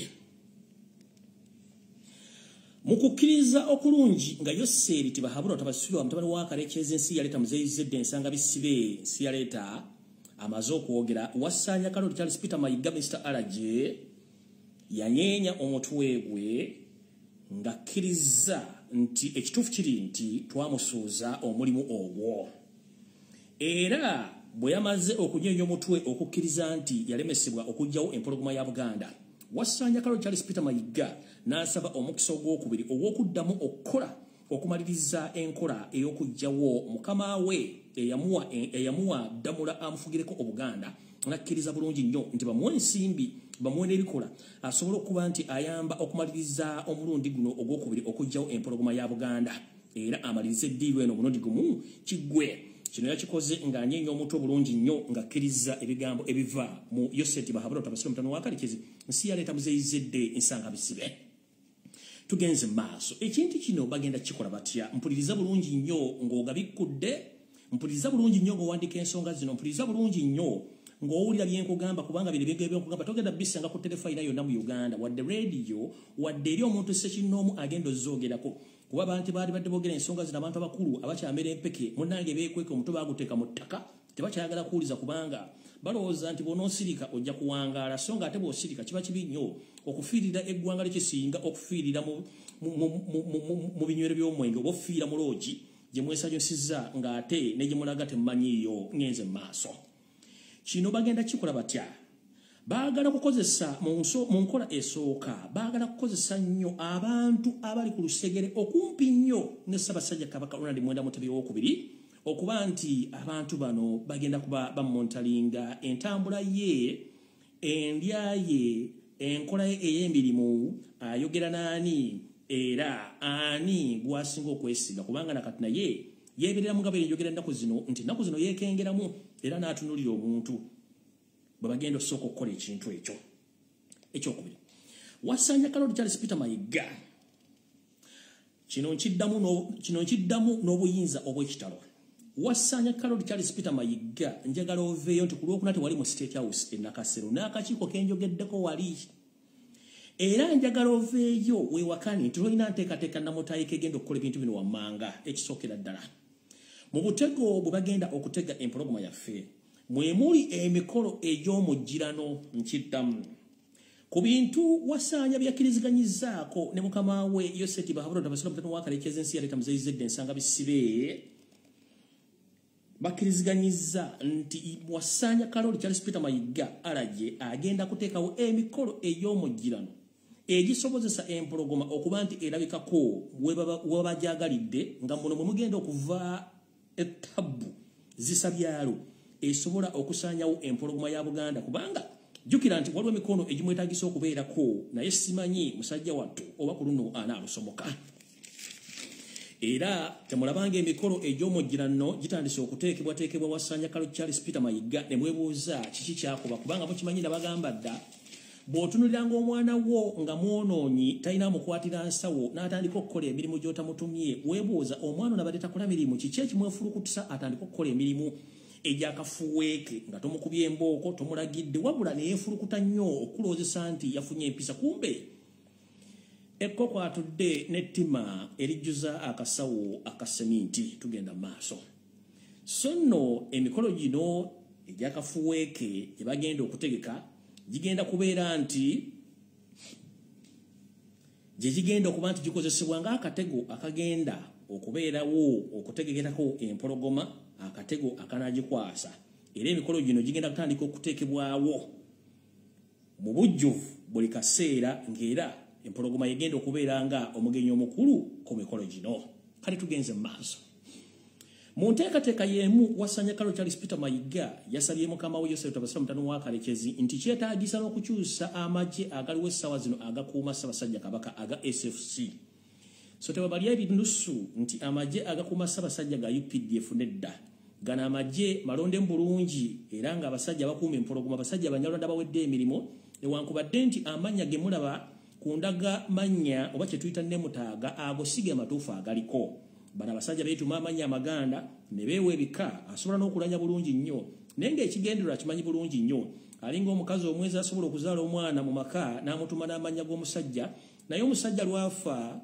mu kukkiriza okulungi nga Yoseri Tibahabula Tabasirwa mutabani wa Kalekezi ensi yaleeta muzeyizedde ensanga bisibe ensi yaleeta amaze okwogera Wasanya Kaloli Charles Peter Mayiga Mister Alaje yanyeenya omutwe gwe ng'akkiriza nti ekituufu kiri nti twamusuuza omulimu ogwo era bwe yamaze okunyeenya omutwe okukkiriza nti yalemesebwa okugyawo empologoma ya Buganda Wasanya Kaloli Charles Peter Mayiga n'asaba omukisa ogwokubiri ogw'okuddamu okukola okumaliriza enkola ey'okugyawo mukama we eyamuwa eyamuwa ddamula amufugireko Obuganda n'akkiriza bulungi nnyo nti bamuwe ensimbi bamuwe n'ebikola asobola okuba nti ayamba okumaliriza omulundi guno ogwokubiri okugyawo empologoma ya Buganda era amaliriza eddiirwa eno omulundi gumu kiggwe kino yakikoze ng'anyeenya omuntu obulungi nnyo ng'akkiriza ebigambo ebiva mu yoseti bahabula otabasira omutano w'akalikezi nsi yaleeta muzeyizedde ensanga bisibe tugenze maaso ekintu kino bagenda kikola batya mpuliriza bulungi nnyo ng'ogabikkudde mpuliriza bulungi nnyo ng'owandiika ensonga zino mpuliriza bulungi nnyo ng'owulira byenkugamba kubanga bino ebintu ebyenkugamba togenda bisanga ku telefayina yonna mu uganda wadde rediyo wadde eri omuntu sekinnoomu agenda ozoogerako kuba abantu baali badde boogera ensonga zino abantu abakulu abakyamera empeke munnange beekweka omutwe baaguteeka mu ttaka tebakyayagala kuwuliza kubanga balowooza nti bw'onoosirika ojja kuwangaala so nga ate bw'osirika kiba kibi nnyo okufiirira eggwanga likisinga okufiirira mu binywero by'omwenge oba ofiira mu loogi gye mwesanyusizza ng'ate ne gye mulaga temumanyiiyo ngenze mu maaso kino bagenda kikola batya baagala kukozesa mu nkola esooka baagala kukozesa nnyo abantu abali ku lusegere okumpi nnyo ne Ssaabasajja Kabaka Ronald Muwenda Mutebi owookubiri okuba nti abantu bano bagenda kuba bamontalinga entambula ye endya ye enkola ye ey'emirimu ayogera n'ani era ani gwasinga okwesiga kubanga nakati naye yeeberera mu ngabo enjogera ennaku zino nti ennaku zino yeekengeramu era n'atunulira omuntu bwe bagenda osooka okukola ekintu ekyo ekyokubiri Wasanya Kaloli Charles Peter Mayiga kino nkiddamu n'obuyinza obw'ekitalo Wasanya Kaloli Charles Peter Mayiga njagala oveeyo nti ku lwokuna tewali mu State House e Nakasero n'akakiiko kenjogeddeko wali era njagala oveeyo weewakani nti tolina nteekateeka namutaayi kegenda okukola ebintu bino wammanga ekisookera ddala mu butego bwe bagenda okutega empologoma yaffe mwemuli emikolo egy'omujjirano nkiddamu ku bintu Wasanya byakkiriziganyizzaako ne mukama we Yoseti bahabula otabasira omutano w'akalekezi ensi yaleeta muzeyizedde ensanga bisibe bakkiriziganyizza nti Wasanya Kaloli Charles Peter Mayiga alaje agenda kuteekawo emikolo egy'omujjirano egisobozesa empologoma okuba nti erabikako webajagalidde nga muno mwe mugenda okuva ettabu zisabyalo esobola okusaanyawo empologoma ya Buganda kubanga jjukira nti waliwo emikono egimwetaagisa okubeerako naye simanyi musajja wattu oba ku luno anaalusomoka era temulabanga emikolo egy'omujjirano gitandise okuteekebwateekebwa Wasanya Kaloli Charles Peter Mayiga ne mwebuuza kiki kyakuba kubanga mukimanyi nabagamba dda bw'otunuliranga omwana wo nga mwonoonyi talina mukwatira nsawo n'atandika okukola emirimu gy'otamutumye weebuuza omwana nabadde takola mirimu kiki ekimwefulukutusa atandika okukola emirimu egyakafuweeke nga tomukubye embooko tomulagidde wabula neyeefulukuta nnyo okuloozesa nti yafunye empisa kumbe ekkoko atudde n'ettima erijjuza akasawo akaseminti tugenda mu maaso so nno emikolo gino egyakafuweeke gye bagenda okutegeka gigenda kubeera nti gye gigenda okuba nti gikozesebwa ng'akatego akagenda okubeerawo okutegekerako empologoma akatego akanagikwasa era emikolo gino gigenda kutandika okuteekebwawo mu bujjuvu buli kaseera ng'era empologoma yegenda okubeera nga omugenyi omukulu ku mikolo gino kale tugenze mu maaso mu nteekateeka y'emu Wasanya Kaloli Charles Peter Mayiga yasabye mukama we Yosef Tabasira mutano w'akalekezi nti kyetaagisa n'okukyusa amagye agaliwo essaawa zino agakuuma Ssaabasajja Kabaka aga S F C so tebabalya ebinusu nti amagye agakuuma Ssaabasajja ga U P D F nedda gano amagye malonde mu bulungi era ng'abasajja bakuuma empologoma abasajja Banyarwanda bawedde emirimu newankubadde nti amannya ge mulaba ku ndaga mannya oba kye tuyita nemutaaga ago sige amatuufu agaliko bano abasajja beetuma amannya amaganda ne beewa ebika asobola n'okulanya bulungi nnyo naye ng'ekigendererwa kimanyi bulungi nnyo alinga omukazi omwezi asobola okuzaala omwana mu maka n'amutuma n'amannya g'omusajja naye omusajja lwafa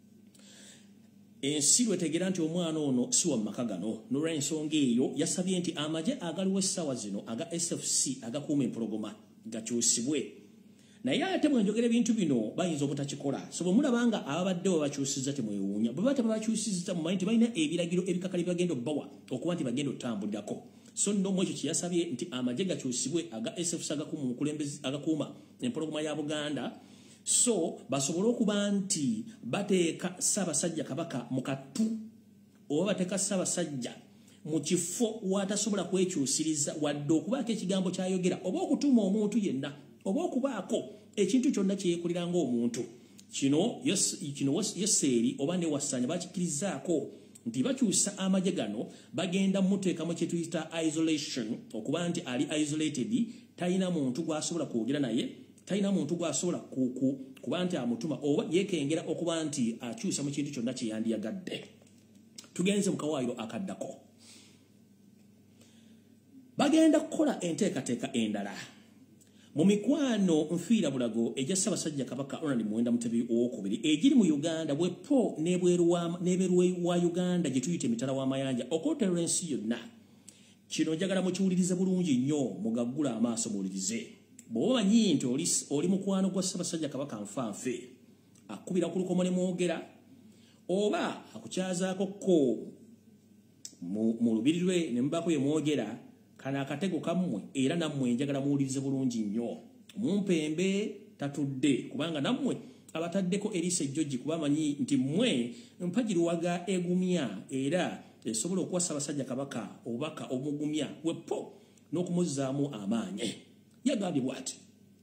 ensi lwetegera nti omwana ono si wa maka gano n'olw'ensonga eyo yasabye nti amagye agaliwo essaawa zino aga S F C agakuuma empologoma gakyusibwe naye ate bwenjogera ebintu bino bayinza obutakikola so bwe mulaba nga ababaddewo bakyusizza temwewuunya bwe baba tebabakyusizza mumanyi nti balina ebiragiro ebikakali bagenda obbawa okuba nti bagenda otambuddako so nno mu ekyo kyeyasabye nti amagye gakyusibwe aga S F C agakuuma omukulembeze agakuuma empologoma ya Buganda so basobole okuba nti bateeka Ssaabasajja Kabaka mu katu oba bateeka Ssaabasajja mu kifo watasobola kwekyusiriza wadde okubaako ekigambo kyayogera oba okutuuma omuntu yenna oba okubaako ekintu kyonna kyeyekolera ng'omuntu kino kino Yoseeri oba ne Wasanya bakikkirizaako nti bakyusa amagye gano bagenda muteekamu kye tuyita isolation okuba nti ali isolated talina muntu gw'asobola kwogera naye talina muntu gw'asobola kuba nti amutuma oba yeekengera okuba nti akyusa mu kintu kyonna kye yandiyagadde. Tugenze mu kawaayiro akaddako. Bagenda kukola enteekateeka endala mu mikwano nfiira bulago egya Ssaabasajja Kabaka Ronald Muwenda Mutebi owokubiri egiri mu Uganda bwepo n'ebweru wa Uganda gye tuyita emitala w'amayanja okwotera ensi yonna. Kino njagala mukiwulirize bulungi nnyo mugaggula amaaso muwulirize. Bw'oba manyi nti oli mukwano gwa Ssaabasajja Kabaka nfanfe akubira ku lukomo ne mwogera oba akukyazaako ko mu lubiri lwe ne mubaako ye mwogera kana akatego kammwe era nammwe njagala muwulirize bulungi nnyo. Mumpembe tatudde kubanga nammwe abataddeko Elisa George kuba manyi nti mmwe mpagiruwaga egumya era esobola okuwa Ssaabasajja Kabaka obubaka omugumya wepo n'okumuzzaamu amaanyi. Yagambye bw'ati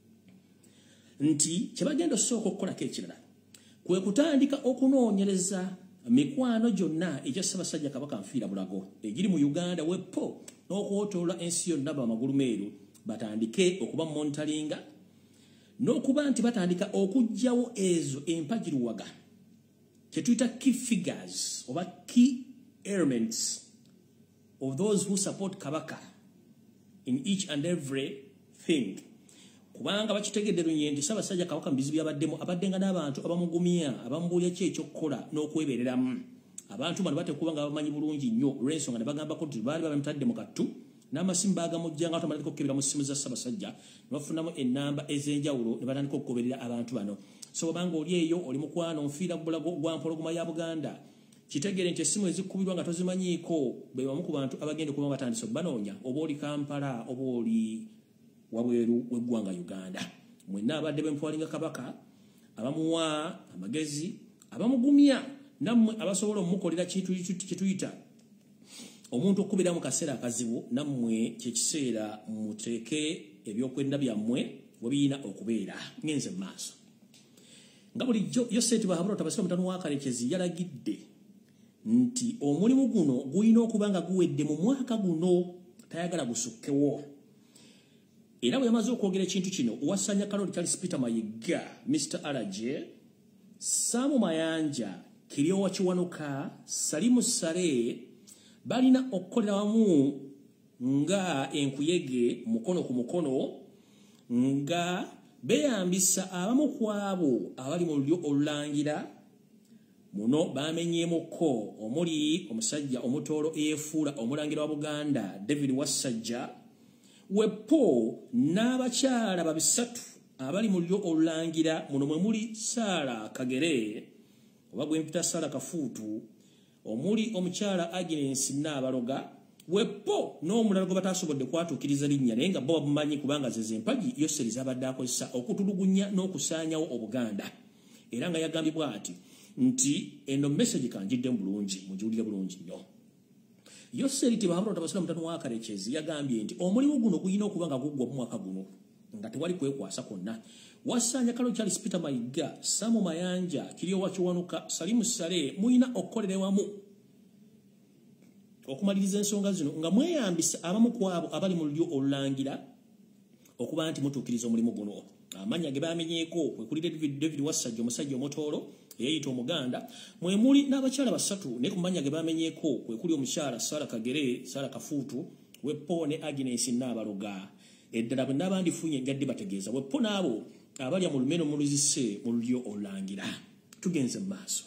nti kye bagenda osooka okukolako ekirala kwe kutandika okunoonyereza mikwano gyonna egya Ssaabasajja Kabaka nfiira bulago egiri mu Uganda wepo n'okwotoola ensi yonna bamagulu meeru batandike okuba monitoringa n'okuba nti batandika okuggyawo ezo empagiruwaga kye tuyita key figures oba key elements of those who support Kabaka in each and every thing. Kubanga bakitegedde lunye nti Ssaabasajja Kabaka mu bizibu byabaddemu abaddenga n'abantu abamugumya abamubuulya ki ekyokukola n'okwebereramu. Abantu bano batekuba nga bamanyi bulungi nnyo olw'ensonga ne bagambako nti baali babamutadde mu kattu n'amasimu baagamujjanga batamalirako okukebera mu ssimu za Ssaabasajja ne bafunamu ennamba ez'enjawulo ne batandika okugoberera abantu bano. So obanga oli eyo oli mukwano nfiira bulago gwa mpologoma ya Buganda kitegere nti essimu ezikubirwa nga tozimanyiiko be bamu ku bantu abagenda okuba batandise banoonya oba oli Kampala oba oli wabweru w'eggwanga Uganda. Mwenna abadde bempwalinga Kabaka abamuwa amagezi abamugumya nammwe abasobola omukolera kintu kituyita omuntu okubira mu kaseera akazibu nammwe kyekiseera muteeke ebyokwenda byammwe we biyina okubeera. Ngenze mu maaso nga bulijjo Yoseti Bahabulota Basira mutano wa Kalekezi yalagidde nti omulimu guno gulina okuba nga guwedde mu mwaka guno tayagala gusukkewo. Era bwe yamaze okwogera ekintu kino Owasanya Karoli Charles Peter Mayiga Mister Alaje Samu Mayanja Kirio Wakiwanuka Salimu Sare balina okukolera wamu nga enkuyege mukono ku mukono nga beyambisa abamu ku abo abali mu lulyo olulangira muno bamenyeemukko omuli omusajja omutoolo eyefuula omulangira wa Buganda David Wasajja wepo n'abakyala babisatu abali mu lulyo olulangira muno mwe muli Saara Kagere oba gwempita Saara Kafuutu omuli omukyala Agnes Nabaloga wepo n'omulala gwe batasobodde kwatuukiriza linnya naye nga bo bamumanyi kubanga ze zempagi Yoseri zabadde akozesa okutulugunya n'okusaanyawo Obuganda. Era nga yagambye bw'ati nti eno message kanjidde bulungi mujiwulire bulungi nnyo. Yoseri Bahabulota Basira mutano wa Kalekezi yagambye nti omulimu guno gulina okuba nga guggwa mu mwaka guno nga tewali kwekwasa konna. Wasanya Karoli Charles Peter Mayiga Samu Mayanja Kirio Wakiwanuka Salimu Sare muyina okukolera wamu okumaliriza ensonga zino nga mweyambisa abamu ku abo abali mu lulyo olulangira okuba nti mutuukiriza omulimu guno. Amannya ge bamenyeeko kwe kuli David, David Wasajja omusajja omutoolo eyayita Omuganda mwe muli n'abakyala basatu ne ku mannya ge bamenyeeko kwe kuli omukyala Saara Kagere Saara Kafuutu wepo ne Agnes Nabaloga. Eddala bwe n'abandifunye njadde bategeeza wepo n'abo abalya mu lumeno muluzise mu lulyo olulangira. Tugenze mu maaso.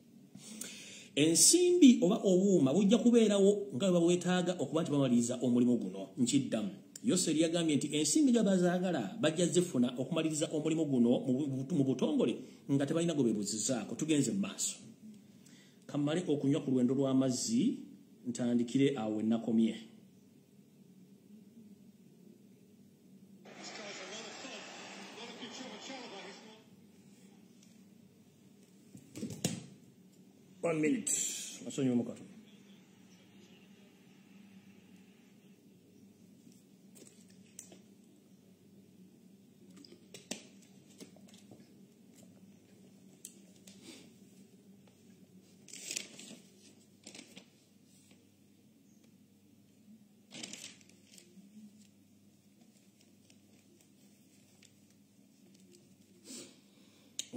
Ensimbi oba obuuma bujja kubeerawo nga bwe babwetaaga okuba nti bamaliriza omulimu guno. Nkiddamu Yoseri yagambye nti ensimbi gye bazaagala bajja zifuna okumaliriza omulimu guno mu butongole nga tebalina gwe beebuzizaako. Tugenze mu maaso. Kammale okunywa ku lwendo lw'amazzi ntandikire awo we nakomye. One minute. Asonyiwa mukato.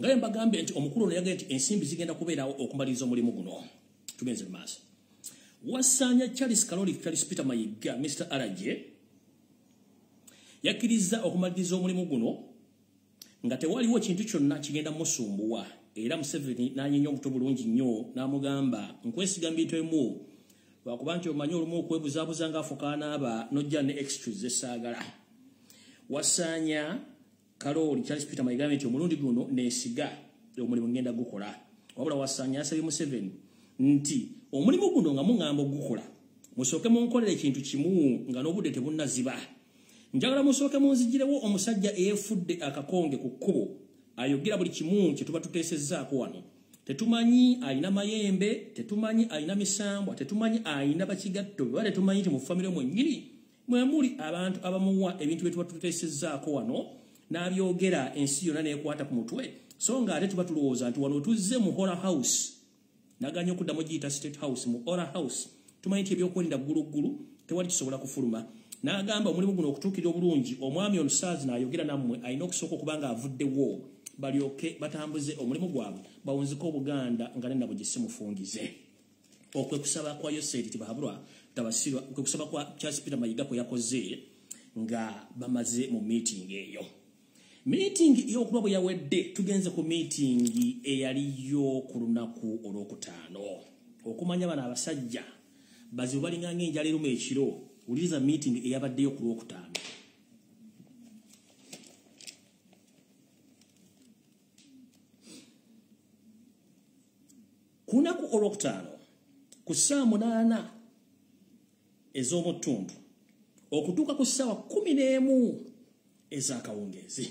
ngaye mbagambe nti omukulu ono yagambye nti ensimbi zigenda kubeerawo okumaliriza omulimu guno. Tugenze mu maaso. Wasanya Charles Kaloli Charles Peter Mayiga Mister Araje yakkiriza okumaliriza omulimu guno nga tewaliwo kintu kyonna kigenda musumbuwa, era Museveni n'anyenya obuto bulungi nnyo n'amugamba nkwesiga bintu emu lwakuba nti omanyi olumu okwebuzaabuza ng'afukaana aba nojja ne excuse esaagala. Wasanya Kaloli Charles Peter Mayiga nti omulundi guno neesiga omulimu ngenda gukola. Wabula Wasanya asabye Museveni nti omulimu guno nga muŋŋamba ogukola musooke munkolere ekintu kimu nga n'obudde tebunnaziba. Njagala musooke munzigirewo omusajja eyeefudde akakonge ku kkubo ayogera buli kimu kye tuba tuteesezzaako wano. Tetumanyi ayina mayembe, tetumanyi ayina misambwa, tetumanyi ayina bakigatto, bale tetumanyi nti mu famire mwennyini mwe muli abantu abamuwa ebintu bye tuba tuteesezzaako wano n'abyogera ensi yonna n'ekwata ku mutwe. So nga ate tuba tulowooza nti wano tuzze mu Horror House, naganya okuddamu giyita State House, mu Horror House tumanyi nti ebyokwerinda gguluggulu tewali kisobola kufuluma. N'agamba omulimu guno okutuukira obulungi omwami omusaazi n'ayogera nammwe alina okusooka okuba nga avuddewo balyoke batambuze omulimu gwabwe bawunziko Buganda nga ne nabo gye simufungize. Okwe kusaba kwa Yoseri Tibahabulwa tabasirwa, okwe kusaba kwa Charles Peter Mayiga kwe yakoze nga bamaze mu meeting eyo. Meeting y'okuba bwe yawedde tugenze ku meeting eyaliyo ku lunaku olwokutaano. Okumanya bano abasajja bazibu balinga ng'enjala eruma ekiro. Uliza meeting eyabaddeyo ku lwokutaano. Ku lunaku olwokutaano ku ssaawa munaana ez'omutundu okutuuka ku ssaawa kkumi n'emu ez'akawungeezi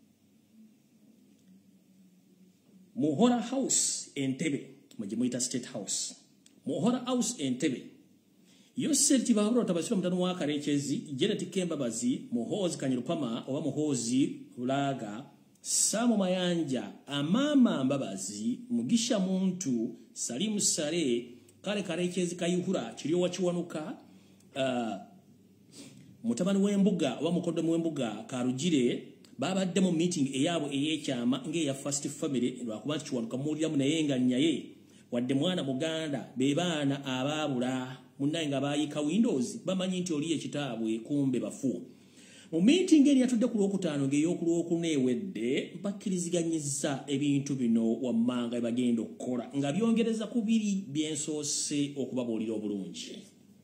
mu Horror House Entebbe mwe gye muyita State House, mu Horror House Entebbe Yoseri Tibahabulwa tabasirwa mutano wa Karekezi, Janet Kembabazi, Muhoozi Kanyirupama oba Muhoozi Bulaga, Samu Mayanja, Amama Mbabazi, Mugisha Muntu, Salimu Sare, Kale Karekezi Kayihura, Kiryowa Kiwanuka, uh, Mutabani w'embuga oba Mukoddomi w'embuga Karugire babadde mu meeting eyabwe ey'ekyama ng'eya First Family lwakuba nti Kiwanuka muwuliramu naye nga nnyaye wadde mwana Buganda be baana abaabula munnaye nga baayika Windows bamanyi nti oli ekitaabwe kumbe bafu. Mu meeting eri yatudde ku lwokutaano ng'ey'oku lwokuna ewedde bakkiriziganyizza ebintu bino wammanga bagenda okukola nga byongereza ku biri byensoose okubabuulira obulungi.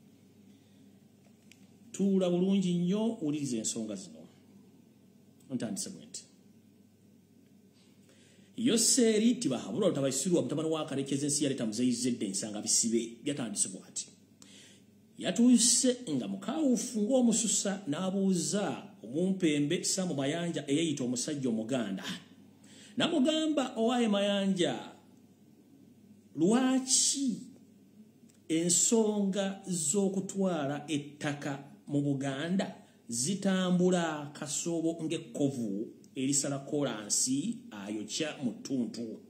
Tuula bulungi nnyo wuliriza ensonga zino. Ntandise bwenti. Yoseri Tibahabulwa tabayisirwa mutabani wa Karekezi ensi yaleeta muzeyizedde ensanga bisibe byatandise bwati. Yatuuse nga mukawufu ng'omususa n'abuuza omumpembe Samu Mayanja eyayita omusajja Omuganda. Namugamba owaaye Mayanja, lwaki ensonga z'okutwala ettaka mu Buganda zitambula kasoobo ng'ekkovu erisala kolansi ayokya mu ttuntu?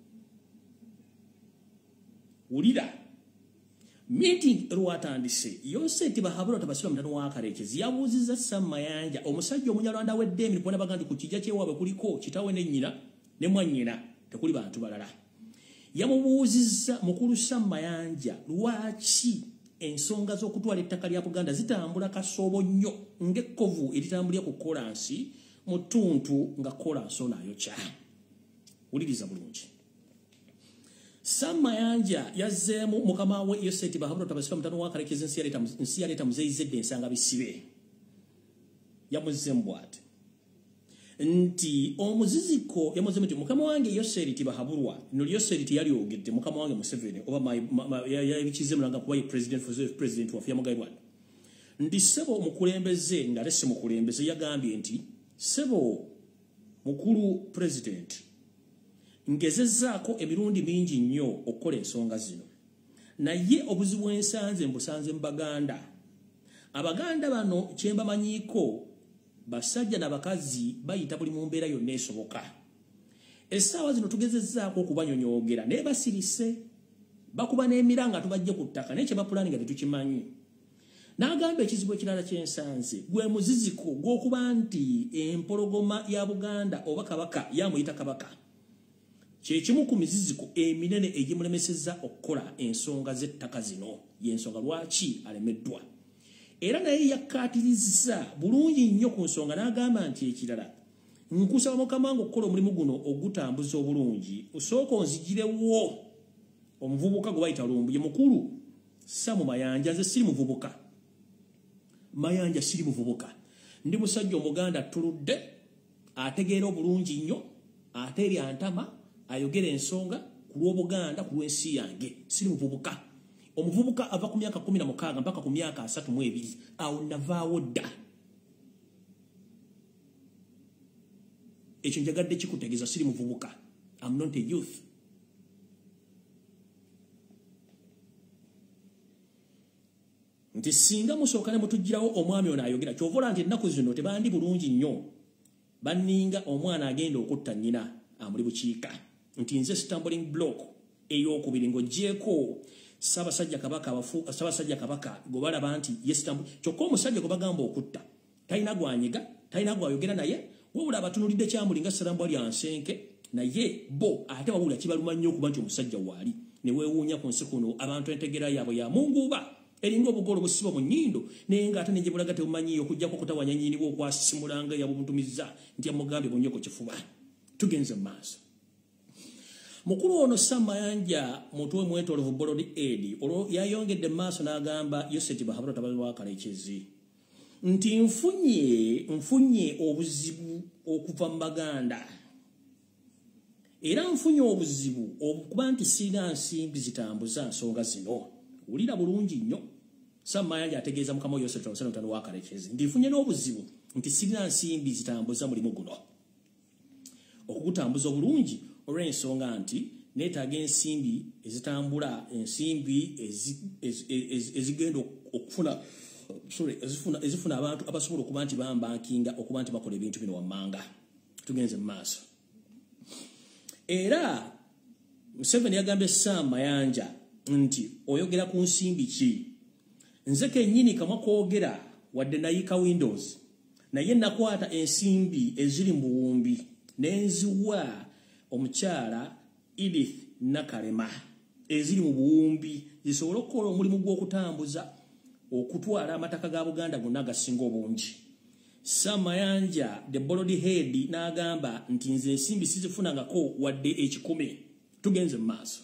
Wulira. Meeting lwatandise Yoseri Tibahabulwa tabasirwa mutano wa Karekezi yabuuzizza Samu Mayanja omusajja Omunyarwanda w'eddembe kubona baga nti ku kijja ky'ewaabwe kuliko kitawe ne nnyina ne mwannyina tekuli bantu balala. Yamubuuzizza mukulu Samu Mayanja lwaki ensonga z'okutwala ettaka lya Buganda zitambula kasoobo nnyo ng'ekkovu eritambulira ku kolansi mu ttuntu nga kolansi ono ayokya. Wuliriza bulungi. Samu Mayanja yazzeemu mukama we Yoseri Tibahabulwa tabasirwa mutano wa Karekezi ensi yaleeta muzeyizedde ensanga bisibe. Yamuzzeemu bw'ati nti omuziziko yamuzzeemu nti mukama wange Yoseri Tibahabulwa no Yoseri teyalyogedde mukama wange Museveni oba yabikizemulanga kuba ye president for president wa Yamugayirwana nti sebo omukulembeze nga lese mukulembeze yagambye nti sebo mukulu president ngezezzaako emirundi mingi nnyo okukola ensonga zino naye obuzibu ensanze mbusanze mu Baganda. Abaganda bano kyembamanyiiko basajja n'abakazi bayita buli mu mbeera yonna esoboka. Essaawa zino tugezezzaako okubanyonyoogera naye basirise bakuba n'emiranga tubajje ku ttaka naye kye bapulaani nga tetukimanyi. N'agamba ekizibu ekirala ky'ensanze gwe muziziko gw'okuba nti empologoma ya Buganda oba Kabaka yamuyita Kabaka kye kimu ku miziziko eminene egimulemesezza okukola ensonga z'ettaka zino y'ensonga lwaki alemeddwa. Era naye yakkaatirizza bulungi nnyo ku nsonga n'agamba nti ekirala, nkusaba Mukama wange okukola omulimu guno ogutambuza obulungi, osooka onzigirewo omuvubuka gwe bayita Lumbuye mukulu Samu Mayanja. Nze siri muvubuka, Mayanja siri muvubuka, ndi musajja Omuganda tuludde, ategeera obulungi nnyo, ate eri antama, ayogera ensonga ku lw'Obuganda, ku lw'ensi yange. Siri muvubuka. Omuvubuka ava ku myaka kumi na mukaaga mpaka ku myaka asatu mu ebiri, awo navaawo dda. Ekyo njagadde kikutegeeza siri muvubuka. I'm not a youth. Nti singa musooka ne mutugirawo omwami ono ayogera, kyovola nti ennaku zino tebandi bulungi nnyo, banninga omwana agenda okutta nnyina amuli bukiika. Nti nze stumbling block ey'okubiri ng'oggyeko Ssaabasajja Kabaka abafu Ssaabasajja Kabaka gwe balaba nti yesitambu. Kyokka omusajja gwe bagamba okutta talina gwanyega, talina gwayogera naye, wabula abatunulidde kyamuli nga Salambwa lya nsenke, naye bo ate wabula kibaluma nnyo okuba nti omusajja waali. Ne weewuunya ku nsi kuno abantu entegera yaabwe ya munguuba eringa obugolo busiba mu nnyindo, naye ng'ate ne gye bulaga tebumanyiyo okuggyako okutawanya nnyiniwe okwasimulanga yabubuntumizza nti amugambye bunye ku kifuba. Tugenze mu maaso. Mukulu ono Sam Mayanja mutwe mwetolovu Bolodi Eddy olwo yayongedde maaso n'agamba Yoseti Bahabura tabali wa Kalekezi nti nfunye nfunye obuzibu okuva mu Baganda, era nfunye obuzibu okuba nti sirina nsimbi zitambuza nsonga zino. Wulira bulungi nnyo. Sam Mayanja ategeeza Mukama Yoseti tabali wa Kalekezi nti nfunye n'obuzibu nti sirina nsimbi zitambuza mulimu guno. Okugutambuza obulungi olw'ensonga nti neetaaga ensimbi ezitambula, ensimbi ezigenda okufuna sorry ezifuna ezifuna abantu abasobola okuba nti bambankinga okuba nti bakola ebintu bino wammanga. Tugenze mu maaso. Era Museveni yagambye Sam Mayanja nti oyogera ku nsimbi ki? Nze kennyini kamwa kwogera wadde nayika Windows, naye nakwata ensimbi eziri mu buwumbi nenziwa omukyala Edith Nakalema eziri mu buwumbi zisobola okukola omulimu gw'okutambuza okutwala amataka ga Buganda gonna agasinga obungi. Sam Mayanja the Bolodi Head n'agamba nti nze ensimbi sizifunangako wadde ekikumi. Tugenze mu maaso.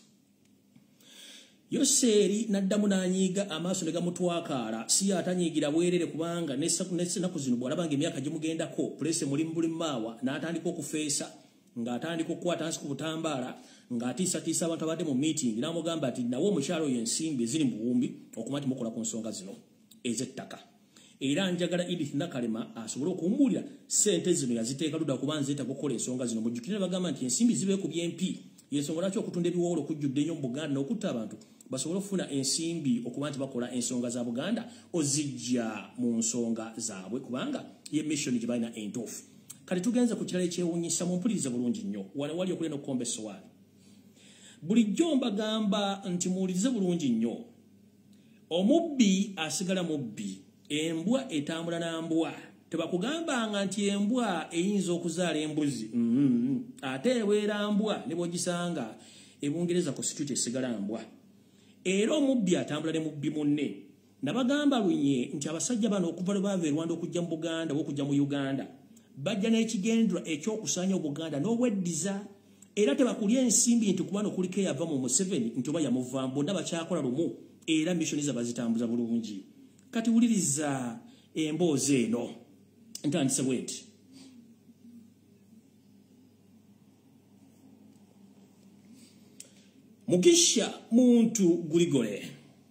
Yoseri n'addamu n'anyiiga amaaso ne gamutwakaala, si atanyiigira bwerere kubanga n'ennaku zino bw'alabanga emyaka gimugendako pulese mulimu buli maawa n'atandika okufeesa ng'atandika okukwata nsi ku butambaala ng'atiisatiisa abantu abadde mu meeting n'amugamba ati nawe omukyalo oyo ensimbi eziri mu buwumbi okuba nti mukola ku nsonga zino ez'ettaka. Era njagala Edith Nakalema asobole okumbuulira ssente zino yaziteeka ludda kuba nzeetaaga okukola ensonga zino. Mujjukire bagamba nti ensimbi zibe ku B M P y'ensonga lwaki okutunda ebiwoola okujjudde nnyo mu Buganda n'okutta abantu basobole okufuna ensimbi okuba nti bakola ensonga za Buganda ozijja mu nsonga zaabwe kubanga ye mission gye balina entuufu. Kati tugenze ku kirala ekyewuunyisa mumpulirize bulungi nnyo wano wali okulina okukomba essowaani. Bulijjo mbagamba nti muwulirize bulungi nnyo. Omubbi asigala mubbi, embwa etambula na mbwa. Tebakugambanga nti embwa eyinza okuzaala embuzi mm-hmm. ate eweera mbwa ne bw'ogisanga ebungereza ku street esigala mbwa. Era omubbi atambula ne mubbi munne. Nabagamba lunye nti abasajja bano okuva lwe baava e Rwanda okujja mu Buganda okujja mu Uganda bajja n'ekigendwa ekyokusaanya Obuganda n'obweddiza. Era tebakulya ensimbi nti kubano kuliko eyava mu Museveni nti oba yamuva, bonna bakyakola lumu era mission za bazitambuza bulungi. Kati wuliriza emboozi eno ntandise bweti. Mugisha muntu Guligole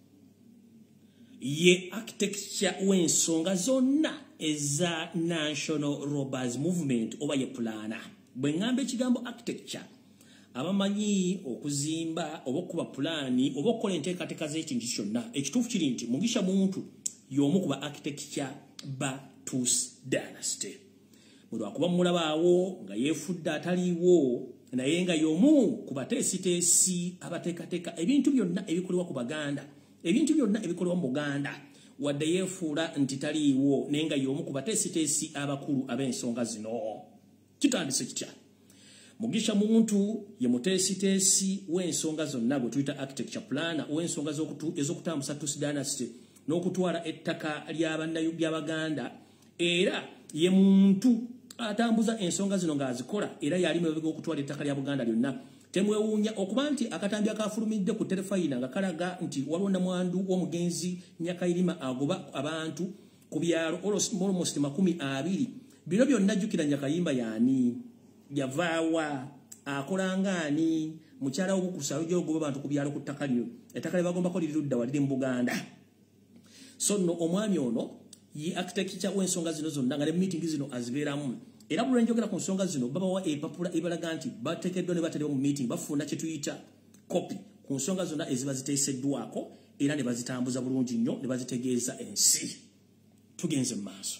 ye architecture w'ensonga zonna eza National Robbers Movement oba ye plana. Bwe ngamba ekigambo architecture abamanyi okuzimba oba okuba pulaani oba okukola enteekateeka z'ekintu kyonna, ekituufu kiri nti Mugisha muntu y'omu ku ba architecture ba Tus Dynasty. Bwe lwakuba mulabaawo nga yeefudde ataliiwo naye nga y'omu ku bateesiteesi abateekateeka ebintu byonna ebikolebwa ku Baganda, ebintu byonna ebikolebwa mu Buganda, wadde yeefuula nti taliiwo naye nga y'omu ku bateesiteesi abakulu ab'ensonga zino. Kitandise kitya. Mugisha muntu ye mutesitesi w'ensonga zonna gwe tuyita architecture planner w'ensonga ez'okutambuza Tusi dynasty n'okutwala ettaka ly'Abaganda era ye muntu atambuza ensonga zino ng'azikola era yali mabega okutwala ettaka lya Buganda lyonna. Temwewuunya okuba nti akatambi akafulumidde ku terefayina nga kalaga nti waliwo namwandu w'omugenzi Nyakayirima agoba abantu ku byalo almost makumi abiri. Bino byonna jjukira Nyakayimba yaani yavaawa akolangani mukyala w'obukusa alojja ogoba abantu ku byalo ku ttaka lyo ettaka lye bagombako liri ludda waliri mu Buganda. So nno omwami ono ye architecture w'ensonga zino zonna nga ne meeting zino azibeeramu era bwe njogera ku nsonga zino babawa epapula ebalaga nti bateekeddwa ne bataliwo mu meeting bafuna kye tuyita copy ku nsonga zonna eziba ziteeseddwako era ne bazitambuza bulungi nnyo ne bazitegeeza ensi. Tugenze mu maaso.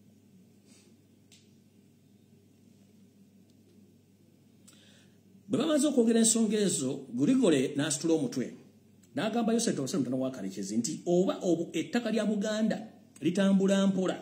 Bwe bamaze okwogera ensonga ezo Guligole n'asitula omutwe n'agamba Yosef Osero mutano wa Kalekezi nti oba obu ettaka lya Buganda litambula mpola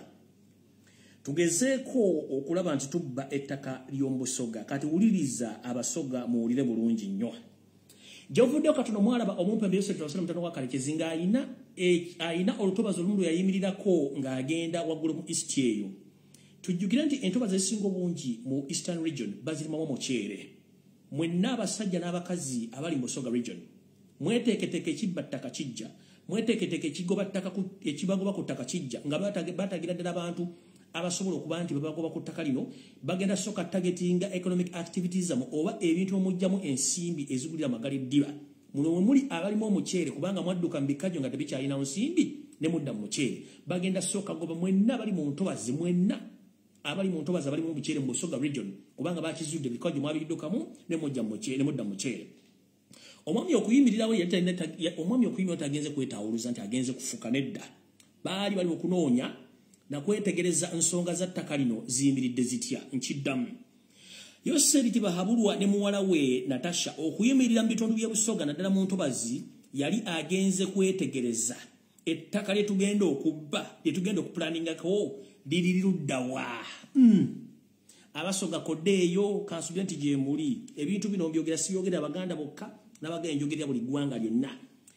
tugezeeko okulaba nti tubba ettaka ly'Omubusoga kati wuliriza abasoga muwulire bulungi nnyo. Gy'ovuddeo katono mwalaba omumpembe Yosef Osero mutano wa Kalekezi ng'ayina ayina olutobazi olumu lwe yayimirirako ng'agenda waggulu mu East eyo. Tujjukire nti entobazi ezisinga obungi mu Eastern region bazirimamu omuceere. Mwenna abasajja n'abakazi abali mu Busoga region mweteeketeke ekibba ttaka kijja mweteeketeke ekigoba ttaka ekibagoba ku ttaka kijja nga batagira ddala abantu abasobola okuba nti babagoba ku ttaka lino bagenda soka targetinga economic activities zamu oba ebintu omujjamu ensimbi ezigulira magala eddiba. Muno mwe muli abalimu omuceere kubanga mwadduka mu bikajjo nga tebikyalina nsimbi ne mudda mu muceere bagenda soka goba mwenna bali mu ntobazi mwenna abali mu ntobazi abali mu muceere mu Busoga region kubanga bakizudde bikajjo mwabiddukamu ne mujja mu muceere ne mudda mu muceere. Omwami okuyimirirawo omwami okuyimirirawo tagenze kwetawuluza nti agenze kufuka nedda baali bali okunoonya na kwetegereza nsonga za ttaka lino ziyimiridde zitya nkiddamu. Yoseri Tibahabulwa ne muwala we Natasha okuyimirira mu bitundu by'e Busoga naddala mu ntobazi yali agenze kwetegereza ettaka lye tugenda okubba lye tugenda okupulaningako liri luddawa. Mm. Abasoga koddeeyo kansubira nti gye muli ebintu bino mbyogera sibyogera Abaganda bokka n'abagenda njogerera buli ggwanga lyonna.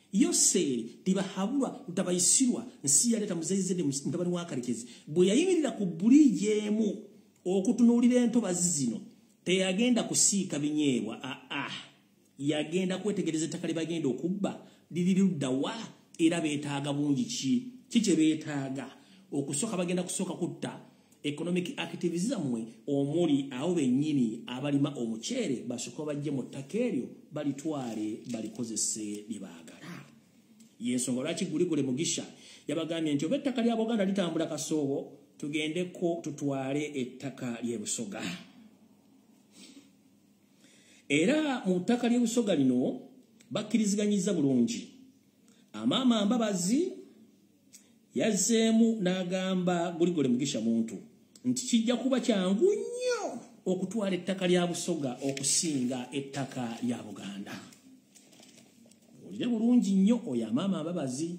Yoseri Tibahabulwa utabayisirwa nsi yaleeta muzeyizedde mutabani wa Kalekezi bwe yayimirira ku buliji emu okutunuulira entobazi zino teyagenda kusiika binyeebwa aa yagenda kwetegereza ettaka lye bagenda okubba liri luddawa era beetaaga bungi ki ki kye beetaaga okusooka bagenda kusooka kutta economic activities zammwe omuli awo bennyini abalima omuceere basooka bajje mu ttaka eryo balitwale balikozese lye baagala. Y'ensonga lwaki Guligole Mugisha yabagambye nti oba ettaka lya Buganda litambula kasoobo tugendeko tutwale ettaka ly'e Busoga. Era mu ttaka ly'e Busoga lino bakkiriziganyiza bulungi. Amaama Mbabazi yazzeemu n'agamba Guligole Mugisha muntu nti kijja kuba kyangu nnyo okutwala ettaka lya Busoga okusinga ettaka lya Buganda. Olire bulungi nnyo oyo Amaama Mbabazi.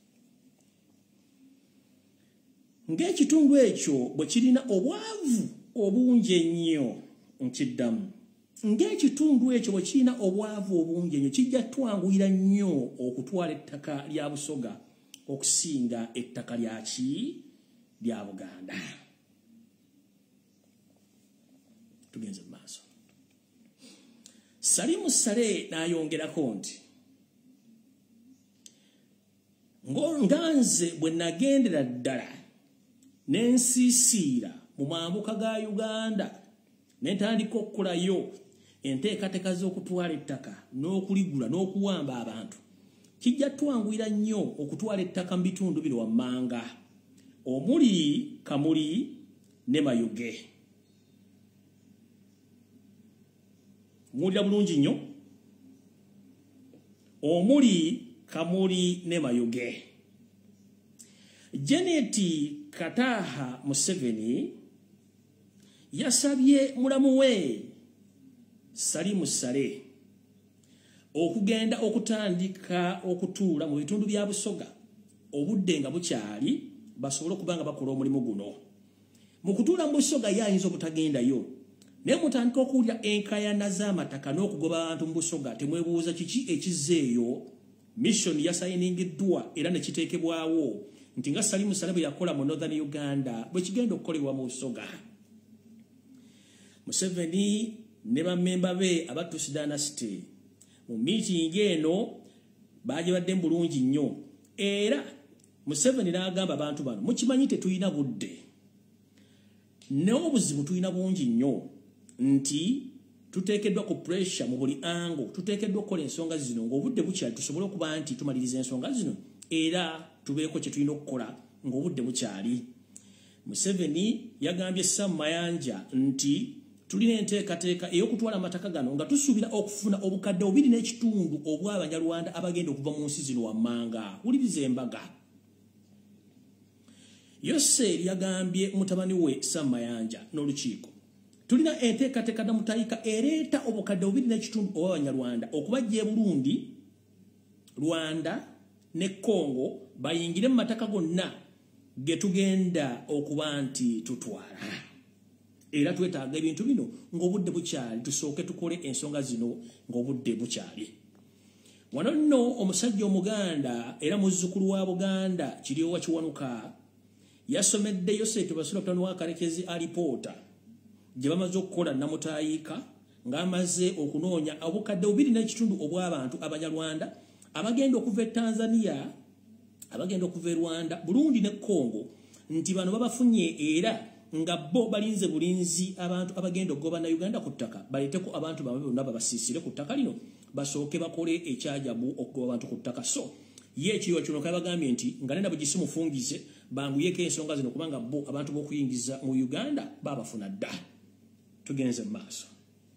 Ng'ekitundu ekyo bwe kirina obwavu obungi ennyo nkiddamu. Ng'ekitundu ekyo bwe kirina obwavu obungi ennyo kijja twanguyira nnyo okutwala ettaka lya Busoga okusinga ettaka lyaki lya Buganda. Tugenze mu maaso. Salimu Sale n'ayongerako nti nganze bwe nagendera ddala n'ensiisiira mu mambuka ga Uganda n'entandika okukolayo enteekateeka z'okutwala ettaka n'okuligula n'okuwamba abantu kijja twanguyira nnyo okutwala ettaka mu bitundu bino wammanga omuli Kamuli ne Mayuge. Muwulira bulungi nnyo omuli Kamuli ne Mayuge. Janet Kataha Museveni yasabye mulamu we Salimu Sale okugenda okutandika okutuula mu bitundu bya Busoga obudde nga bukyali basobole okubanga bakola omulimu guno. Mu kutuula mu Busoga yayinza obutagendayo naye mutandika okuwulira enkayana z'amataka n'okugoba abantu mu Busoga temwebuuza kiki ekizzeeyo mission yasayiningiddwa era ne kiteekebwawo nti nga Salimu Salebe yakola mu Northern Uganda bwe kigenda okukolebwa mu Busoga. Museveni ne bammemba be abatusi dynasty mu meeting eno baje badde bulungi nnyo era Museveni n'agamba abantu bano mukimanyi tetuyina budde n'obuzibu tuyina bungi nnyo nti tuteekeddwa ku pressure mu buli ango tuteekeddwa okukola ensonga zino ng'obudde bukyali tusobole okuba nti tumaliriza ensonga zino era tubeeko kye tulina okukola ng'obudde bukyali. Museveni yagambye Sam Mayanja nti tulina enteekateeka ey'okutwala amataka gano nga tusuubira okufuna obukadde bubiri n'ekitundu obw'Abanyarwanda abagenda okuva mu nsi zino wammanga. Wuliriza embaga. Yoseri yagambye mutabani we Sam Mayanja n'olukiiko tulina enteekateeka namutayika ereeta obukadde bubiri n'ekitundu obw'Abanyarwanda okubajja e Burundi, Rwanda ne Congo bayingire mu mataka gonna ge tugenda okuba nti tutwala. Era twetaaga ebintu bino ng'obudde bukyali tusooke tukole ensonga zino ng'obudde bukyali. Wano nno omusajja Omuganda era muzzukulu wa Buganda Kiryowa Kiwanuka yasomedde Yoseti Basula Mutano wa Karekezi alipoota gye bamaze okukola namutayika ng'amaze okunoonya obukadde bubiri n'ekitundu obw'abantu Abanyarwanda abagenda okuva e Tanzania, abagenda okuva e Rwanda, Burundi ne Congo nti bano babafunye era nga bo balinze bulinzi abantu abagenda okugoba na Uganda ku ttaka baleeteko abantu bamwe bonna babasiisire ku ttaka lino basooke bakole ekyajabu okugoba abantu ku ttaka. So ye Kiryowa Kiwanuka bagambye nti nga nenda bugisi mufungize banguyeko ensonga zino kubanga bo abantu b'okuyingiza mu Uganda babafuna dda. Tugenze mu maaso.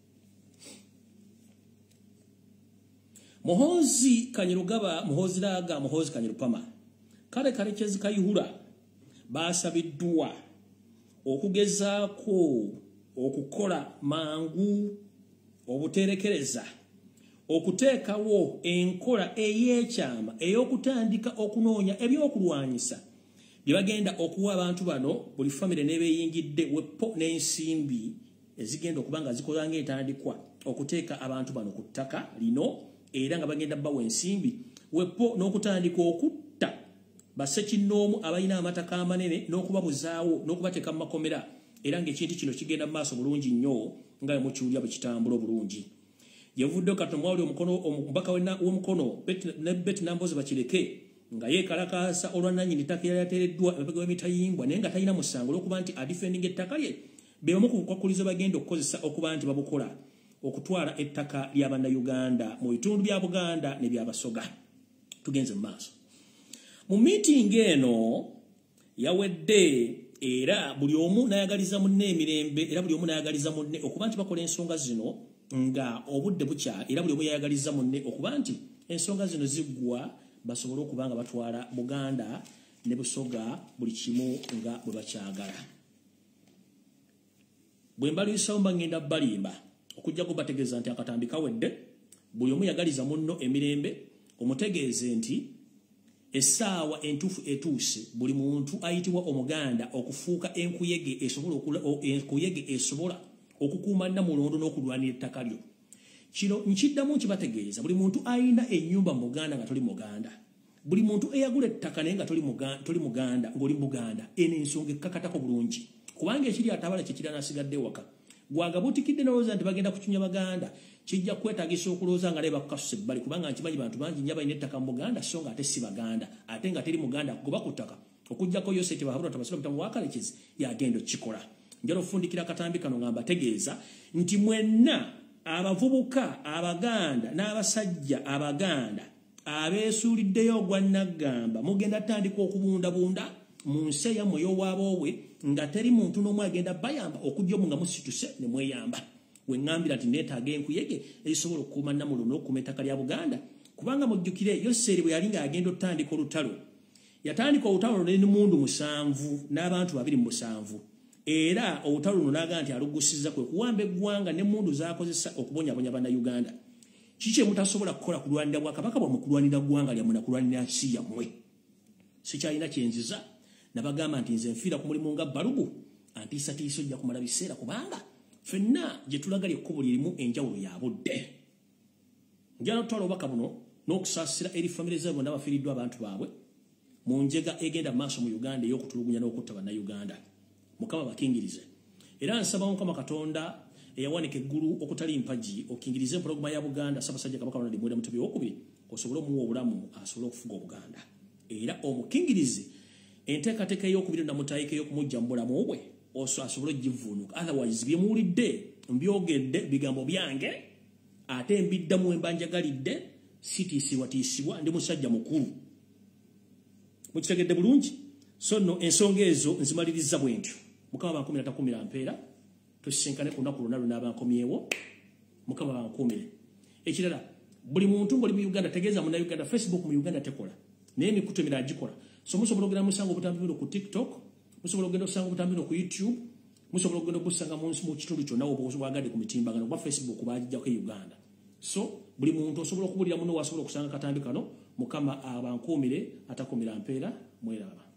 Muhoozi Kanyerugaba, Muhoozi Laaga, Muhoozi Kanyerupama kale Karekezi Kayihura baasabiddwa okugezaako okukola mangu obuterekereza okuteekawo enkola ey'ekyama ey'okutandika okunoonya ebyokulwanyisa bye bagenda okuwa abantu bano buli famire n'ebeeyingidde wepo n'ensimbi ezigenda okuba nga zikola ng'entandikwa okuteeka abantu bano ku ttaka lino era nga bagenda bawa ensimbi wepo n'okutandika okutta bassekinnoomu abalina amataka amanene n'okubabuzaawo n'okubateeka mu makomera era ng'ekintu kino kigenda mu maaso bulungi nnyo nga bwe mukiwulira bwe kitambula obulungi. Yevuddeyo kati omwawuli omukono omubaka w'omukono ne Betty Nambozi Bakireke nga yeekalakaasa olwannannyini ttaka era yateereddwa emabega w'emitayimbwa naye nga talina musango olw'okuba nti adifendinga ettaka lye be bamu ku bukwakulizo bagenda okukozesa okuba nti babukola okutwala ettaka lya bannayuganda mu bitundu bya Buganda ne bya Basoga. Tugenze mu maaso. Mu meeting eno yawedde era buli omu n'ayagaliza munne emirembe era buli omu n'ayagaliza munne okuba nti bakola ensonga zino nga obudde bukya era buli omu yayagaliza munne okuba nti ensonga zino ziggwa basobole okuba nga batwala Buganda ne Busoga buli kimu nga bwe bakyagala. Bwe mbaliisawo mba ngenda balimba okujja kubategeeza nti akatambi kawedde buli omu yagaliza munno emirembe omutegeeze nti essaawa entuufu etuuse buli muntu ayitibwa Omuganda okufuuka enkuyege esobola enkuyege esobola okukuuma Namulondo n'okulwanira ettaka lyo. Kino nkiddamu nkibategeeza buli muntu ayina ennyumba mu Buganda nga toli Muganda, buli muntu eyagula ettaka naye nga toli Muganda ng'oli Buganda eno ensonga ekkakatako bulungi kubanga ekiri atabala kye kirana asigadde waka gwagabutikidde n'olowooza nti bagenda kukinya Baganda kijja kwetaagisa okulowooza nga leba kukasusa ebbali kubanga nkimanyi bantu bangi nnyo balina ettaka mu Buganda so nga ate si Baganda ate nga teri Muganda kugoba ku ttaka okuggyako Yoseti Basula Mutano wa Karekezi yagenda okikola. Njala ofundikira akatambi kano nga mbategeeza nti mwenna abavubuka Abaganda n'abasajja Abaganda abeesuuliddeyo ogwannaggamba mugenda tandika okubundabunda mu nsi eyammwe ey'obwabobwe nga teri muntu n'omu agenda bayamba okujja omu nga musituse ne mweyamba. We ŋŋambira nti neetaaga enkuyege ezisobola okukuuma Namulondo n'okukuuma ettaka lya Buganda kubanga mujjukire Yoseri bwe yali ng'agenda otandika olutalo yatandika olutalo n'emundu musanvu n'abantu babiri mu musanvu era olutalo luno n'agamba nti aluggusizza kwe kuwamba eggwanga n'emmundu z'akozesa okubonyabonya bannayuganda. Kiki mutasobola kukola kulwanira Bwakabaka bwammwe kulwanira ggwanga lyammwe na kulwanira nsi yammwe? Sikyalina kyenziza nabagamba nti nze nfiira ku mulimu nga Balubu antiisatiisa ojja kumala biseera kubanga fenna gye tulagali ekkubo lirimu enjawulo ya budde njala tutwala obubaka buno n'okusaasira eri famire zaabwe n'abafiiriddwa abantu baabwe mu njega egenda maaso mu Uganda ey'okutulugunya n'okutta bannayuganda. Mukama bakingirize era nsaba Mukama Katonda eyawanika eggulu okutali mpagi okingirize empologoma ya Buganda Ssaabasajja Kabaka Ronald Muwenda Mutebi okubiri osobole omuwa obulamu asobole okufuga Obuganda era omukingirize enteekateeka ey'okubiri namutaayika ey'okumujja mu bulamu bwe asobole ogivuunuka. Otherwise byemuwulidde mbyogedde bigambo byange ate mbiddamu embanjagalidde sitiisibwatiisibwa ndi musajja mukulu. Mukitegedde bulungi? So no ensonga ezo nzimaliriza bwe ntyo. Mukama bankumira takumira mpeera tusisinkane ku lunaku lwonna lunaabankomyewo. Mukama bankumire. Ekirala buli muntu ng'oli mu Uganda tegeeza munnayuganda Facebook mu Uganda tekola naye emikutu emirala gikola. So musobola okugenda musanga obutambi buno ku TikTok, musobola okugenda osanga obutambi buno ku YouTube, musobola okugenda obusanga mu kitundu kyonna obwagadde ku mitimbagano gwa Facebook baagijjako e Uganda. So buli muntu osobola okubulira muno wasobola okusanga katambi kano. Mukama abankuumire atakumira mpeera mweraba.